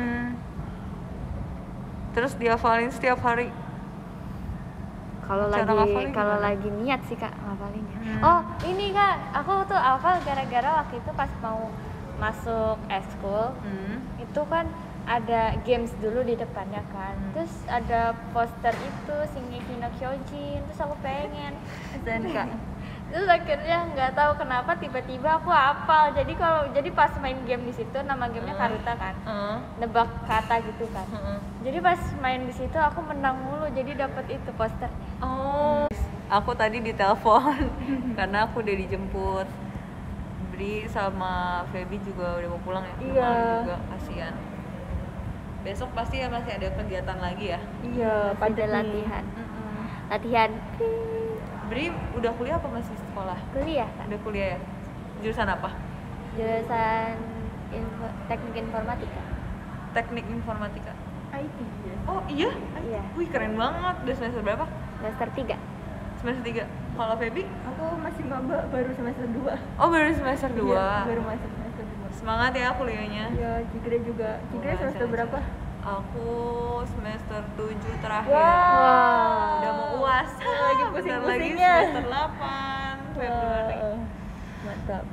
Terus dihafalin setiap hari. Kalau Cara ngafalin kalau gimana? lagi niat sih Kak ngafalinnya. Oh ini Kak, aku tuh hafal gara-gara waktu itu pas mau masuk eskul itu kan ada games dulu di depannya kan. Terus ada poster itu Shingeki no Kyojin, terus aku pengen. SNK. Terus akhirnya nggak tahu kenapa tiba-tiba aku hafal. Jadi pas main game di situ, nama gamenya Karuta kan, nebak kata gitu kan. Jadi pas main di situ aku menang mulu, jadi dapat itu posternya. Oh, aku tadi ditelepon karena aku udah dijemput. Bri sama Feby juga udah mau pulang ya. Iya. Malam juga, kasihan. Besok pasti ya masih ada kegiatan lagi ya. Iya, Pada pada latihan. Latihan Bri udah kuliah apa masih sekolah? kuliah Kak. Udah kuliah ya. Jurusan apa? Jurusan teknik informatika. Teknik informatika. IT ya. Oh iya? Iya, Wih keren banget. Udah semester berapa? semester 3. Semester 3. Kalau Feby? Aku masih maba, baru semester 2. Oh baru semester 2. Iya, baru masuk semester 2. Semangat ya kuliahnya. Iya, Cigre juga. Cigre Wah, semester sehat. berapa? Aku semester 7 terakhir. Wow. Udah mau UAS. Lagi Bentar lagi pusing-pusingnya. semester 8 Februari. Mantap.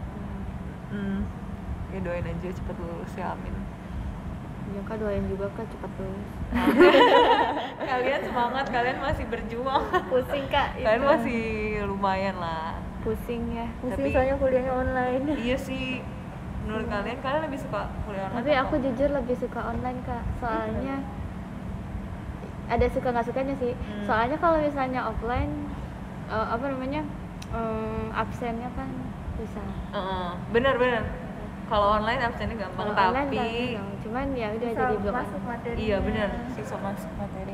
Ya doain aja cepet lulus ya, amin. Ya kak doain juga kak cepat lulus. Kalian semangat, kalian masih berjuang. Pusing kak. Kalian itu. masih lumayan lah. pusing ya. Pusing Tapi- soalnya kuliahnya online. Iya sih. Menurut kalian lebih suka kuliah online? Tapi atau- aku jujur lebih suka online kak. Soalnya ada suka nggak sukanya sih. Soalnya kalau misalnya offline absennya kan susah. Bener. Kalau online absennya gampang, Kalau online tapi kan gampang. Cuman ya udah Bisa jadi belum masuk materi. iya bener siswa masuk materi.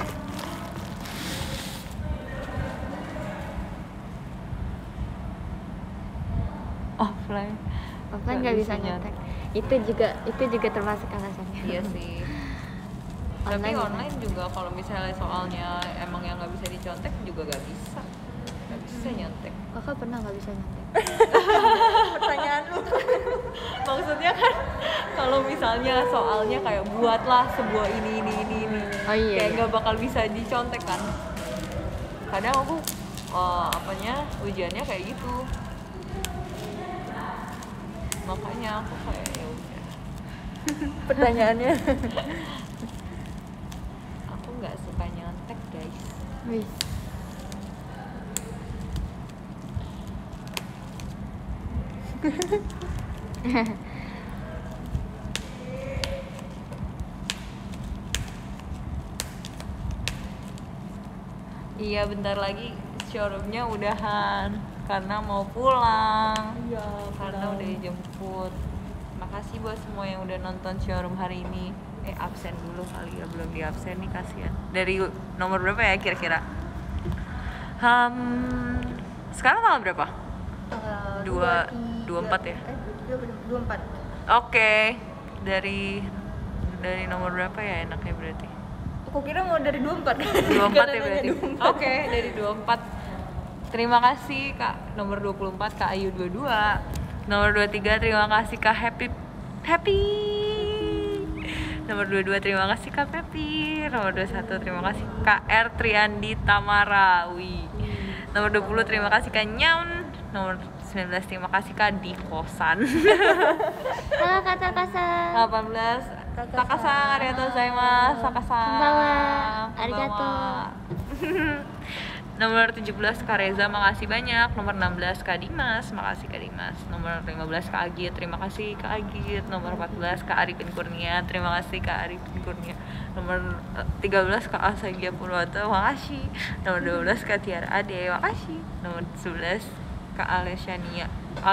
Offline. offline nggak bisa nyontek. Itu juga termasuk alasannya. Iya sih. Tapi Online bisa. online juga kalau misalnya soalnya emang yang nggak bisa dicontek juga nggak bisa nyontek. Kakak pernah nggak bisa nyontek? Pertanyaan lu. Maksudnya kan kalau misalnya soalnya kayak buatlah sebuah ini. Oh iya. Kayak iya. nggak bakal bisa dicontek kan. Kadang aku ujiannya kayak gitu. Makanya aku kayak ya udah. Pertanyaannya. Aku nggak suka nyontek guys. Wih. Iya bentar lagi showroomnya udahan karena mau pulang. Iya, Karena udah dijemput. Makasih buat semua yang udah nonton showroom hari ini. Absen dulu kali ya, belum di absen nih kasihan. Dari nomor berapa ya kira-kira? Sekarang tanggal berapa? 24 ya? 24. Oke. Dari nomor berapa ya enaknya berarti? Aku kira mau dari 24. 24 ya berarti. Oke, dari 24. Terima kasih Kak nomor 24 Kak Ayu 22. Nomor 23 terima kasih Kak Happy. Nomor 22 terima kasih Kak Pepi. Nomor 21 terima kasih Kak R Triandi Tamara. Wih. Nomor 20 terima kasih Kak Nyaun. Nomor 19 terima kasih Kak di kosan. Halo kata kasa. 18 Takasang, arigatou gozaimasu. Takasang. Konbanwa. Arigato. Nomor 17 Kak Reza, makasih banyak. Nomor 16 Kak Dimas, makasih Kak Dimas. Nomor 15 Kak Agit, terima kasih Kak Agit. Nomor 14 Kak Arifin Kurnia, terima kasih Kak Arifin Kurnia. Nomor 13 Kak Asagia Purwoto, makasih. Nomor 12 Kak Tiara Ade, makasih. Nomor 11 Kak Alesiania.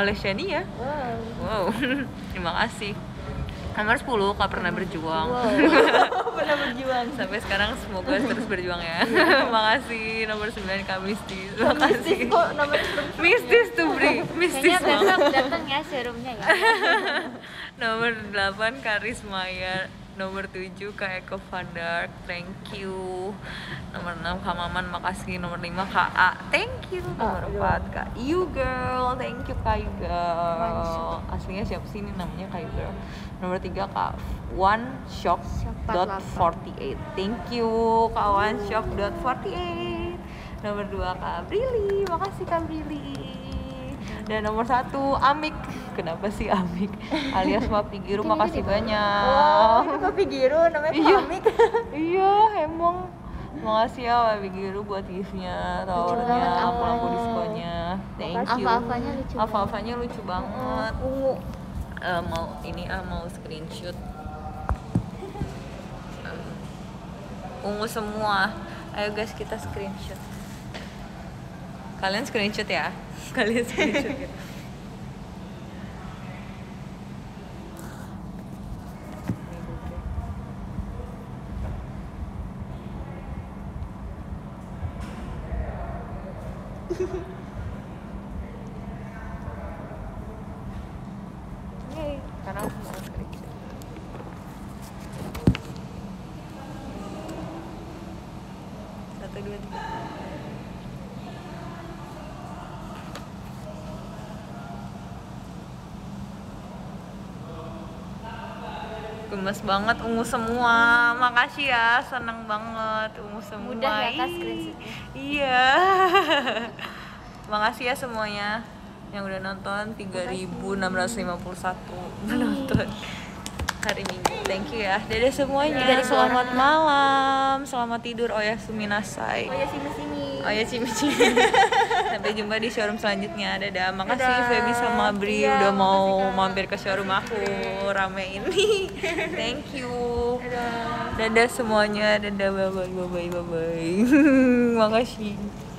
Wow. Terima kasih. Nomor 10 Kak Pernah Berjuang. Pernah berjuang. Sampai sekarang semoga terus berjuang ya. Makasih. Nomor 9 Kak Mistis. Makasih. Kok namanya serem? Mistis tuh Bri. Mistis Kayaknya banget. besok datang ya showroomnya ya. Nomor 8 Kak Rismaya. Nomor 7 Kak Eko Vandark, thank you. Nomor 6 Kak Maman, makasih. Nomor 5 Kak A, thank you. Nomor 4 Kak You Girl, thank you Kak You Girl. Aslinya siapa sih ini namanya Kak You Girl. Nomor 3 Kak One Shop dot 48, thank you Kak One Shop dot 48. Nomor 2 Kak Brili, makasih Kak Brili. Dan nomor 1 Amik. Kenapa sih Amik? Alias Papi Giru, makasih banyak. Oh, itu Papi Giru namanya Iya. Pamik. Iya, emang. Makasih ya Papi Giru buat gift-nya, tawarnya, lampu diskonnya. Thank you. Apa-apanya lucu. Apa-apanya lucu banget. Ungu. Mau screenshot. Ungu semua. Ayo guys, kita screenshot. Kalian screenshot ya? Kalian screenshot ya? Yeay, karena aku mau screenshot. Satu, dua, tiga. Gemes banget, ungu semua. Makasih ya, seneng banget ungu semua. Mudah ya Kak screenshotnya. Iya. Makasih ya semuanya yang udah nonton. 3.651 menonton hari Minggu. Thank you ya. Dadah semuanya. Selamat malam. Selamat tidur. Oya suminasai. Oh ya sini-sini. Oya cimi-cimi. Sampai jumpa di showroom selanjutnya. Dadah. Makasih Dadah. Feby sama Bri Iya, udah mau makasih, Kak. mampir ke showroom aku rame ini. Thank you. Dadah semuanya. Dadah, bye bye. Makasih.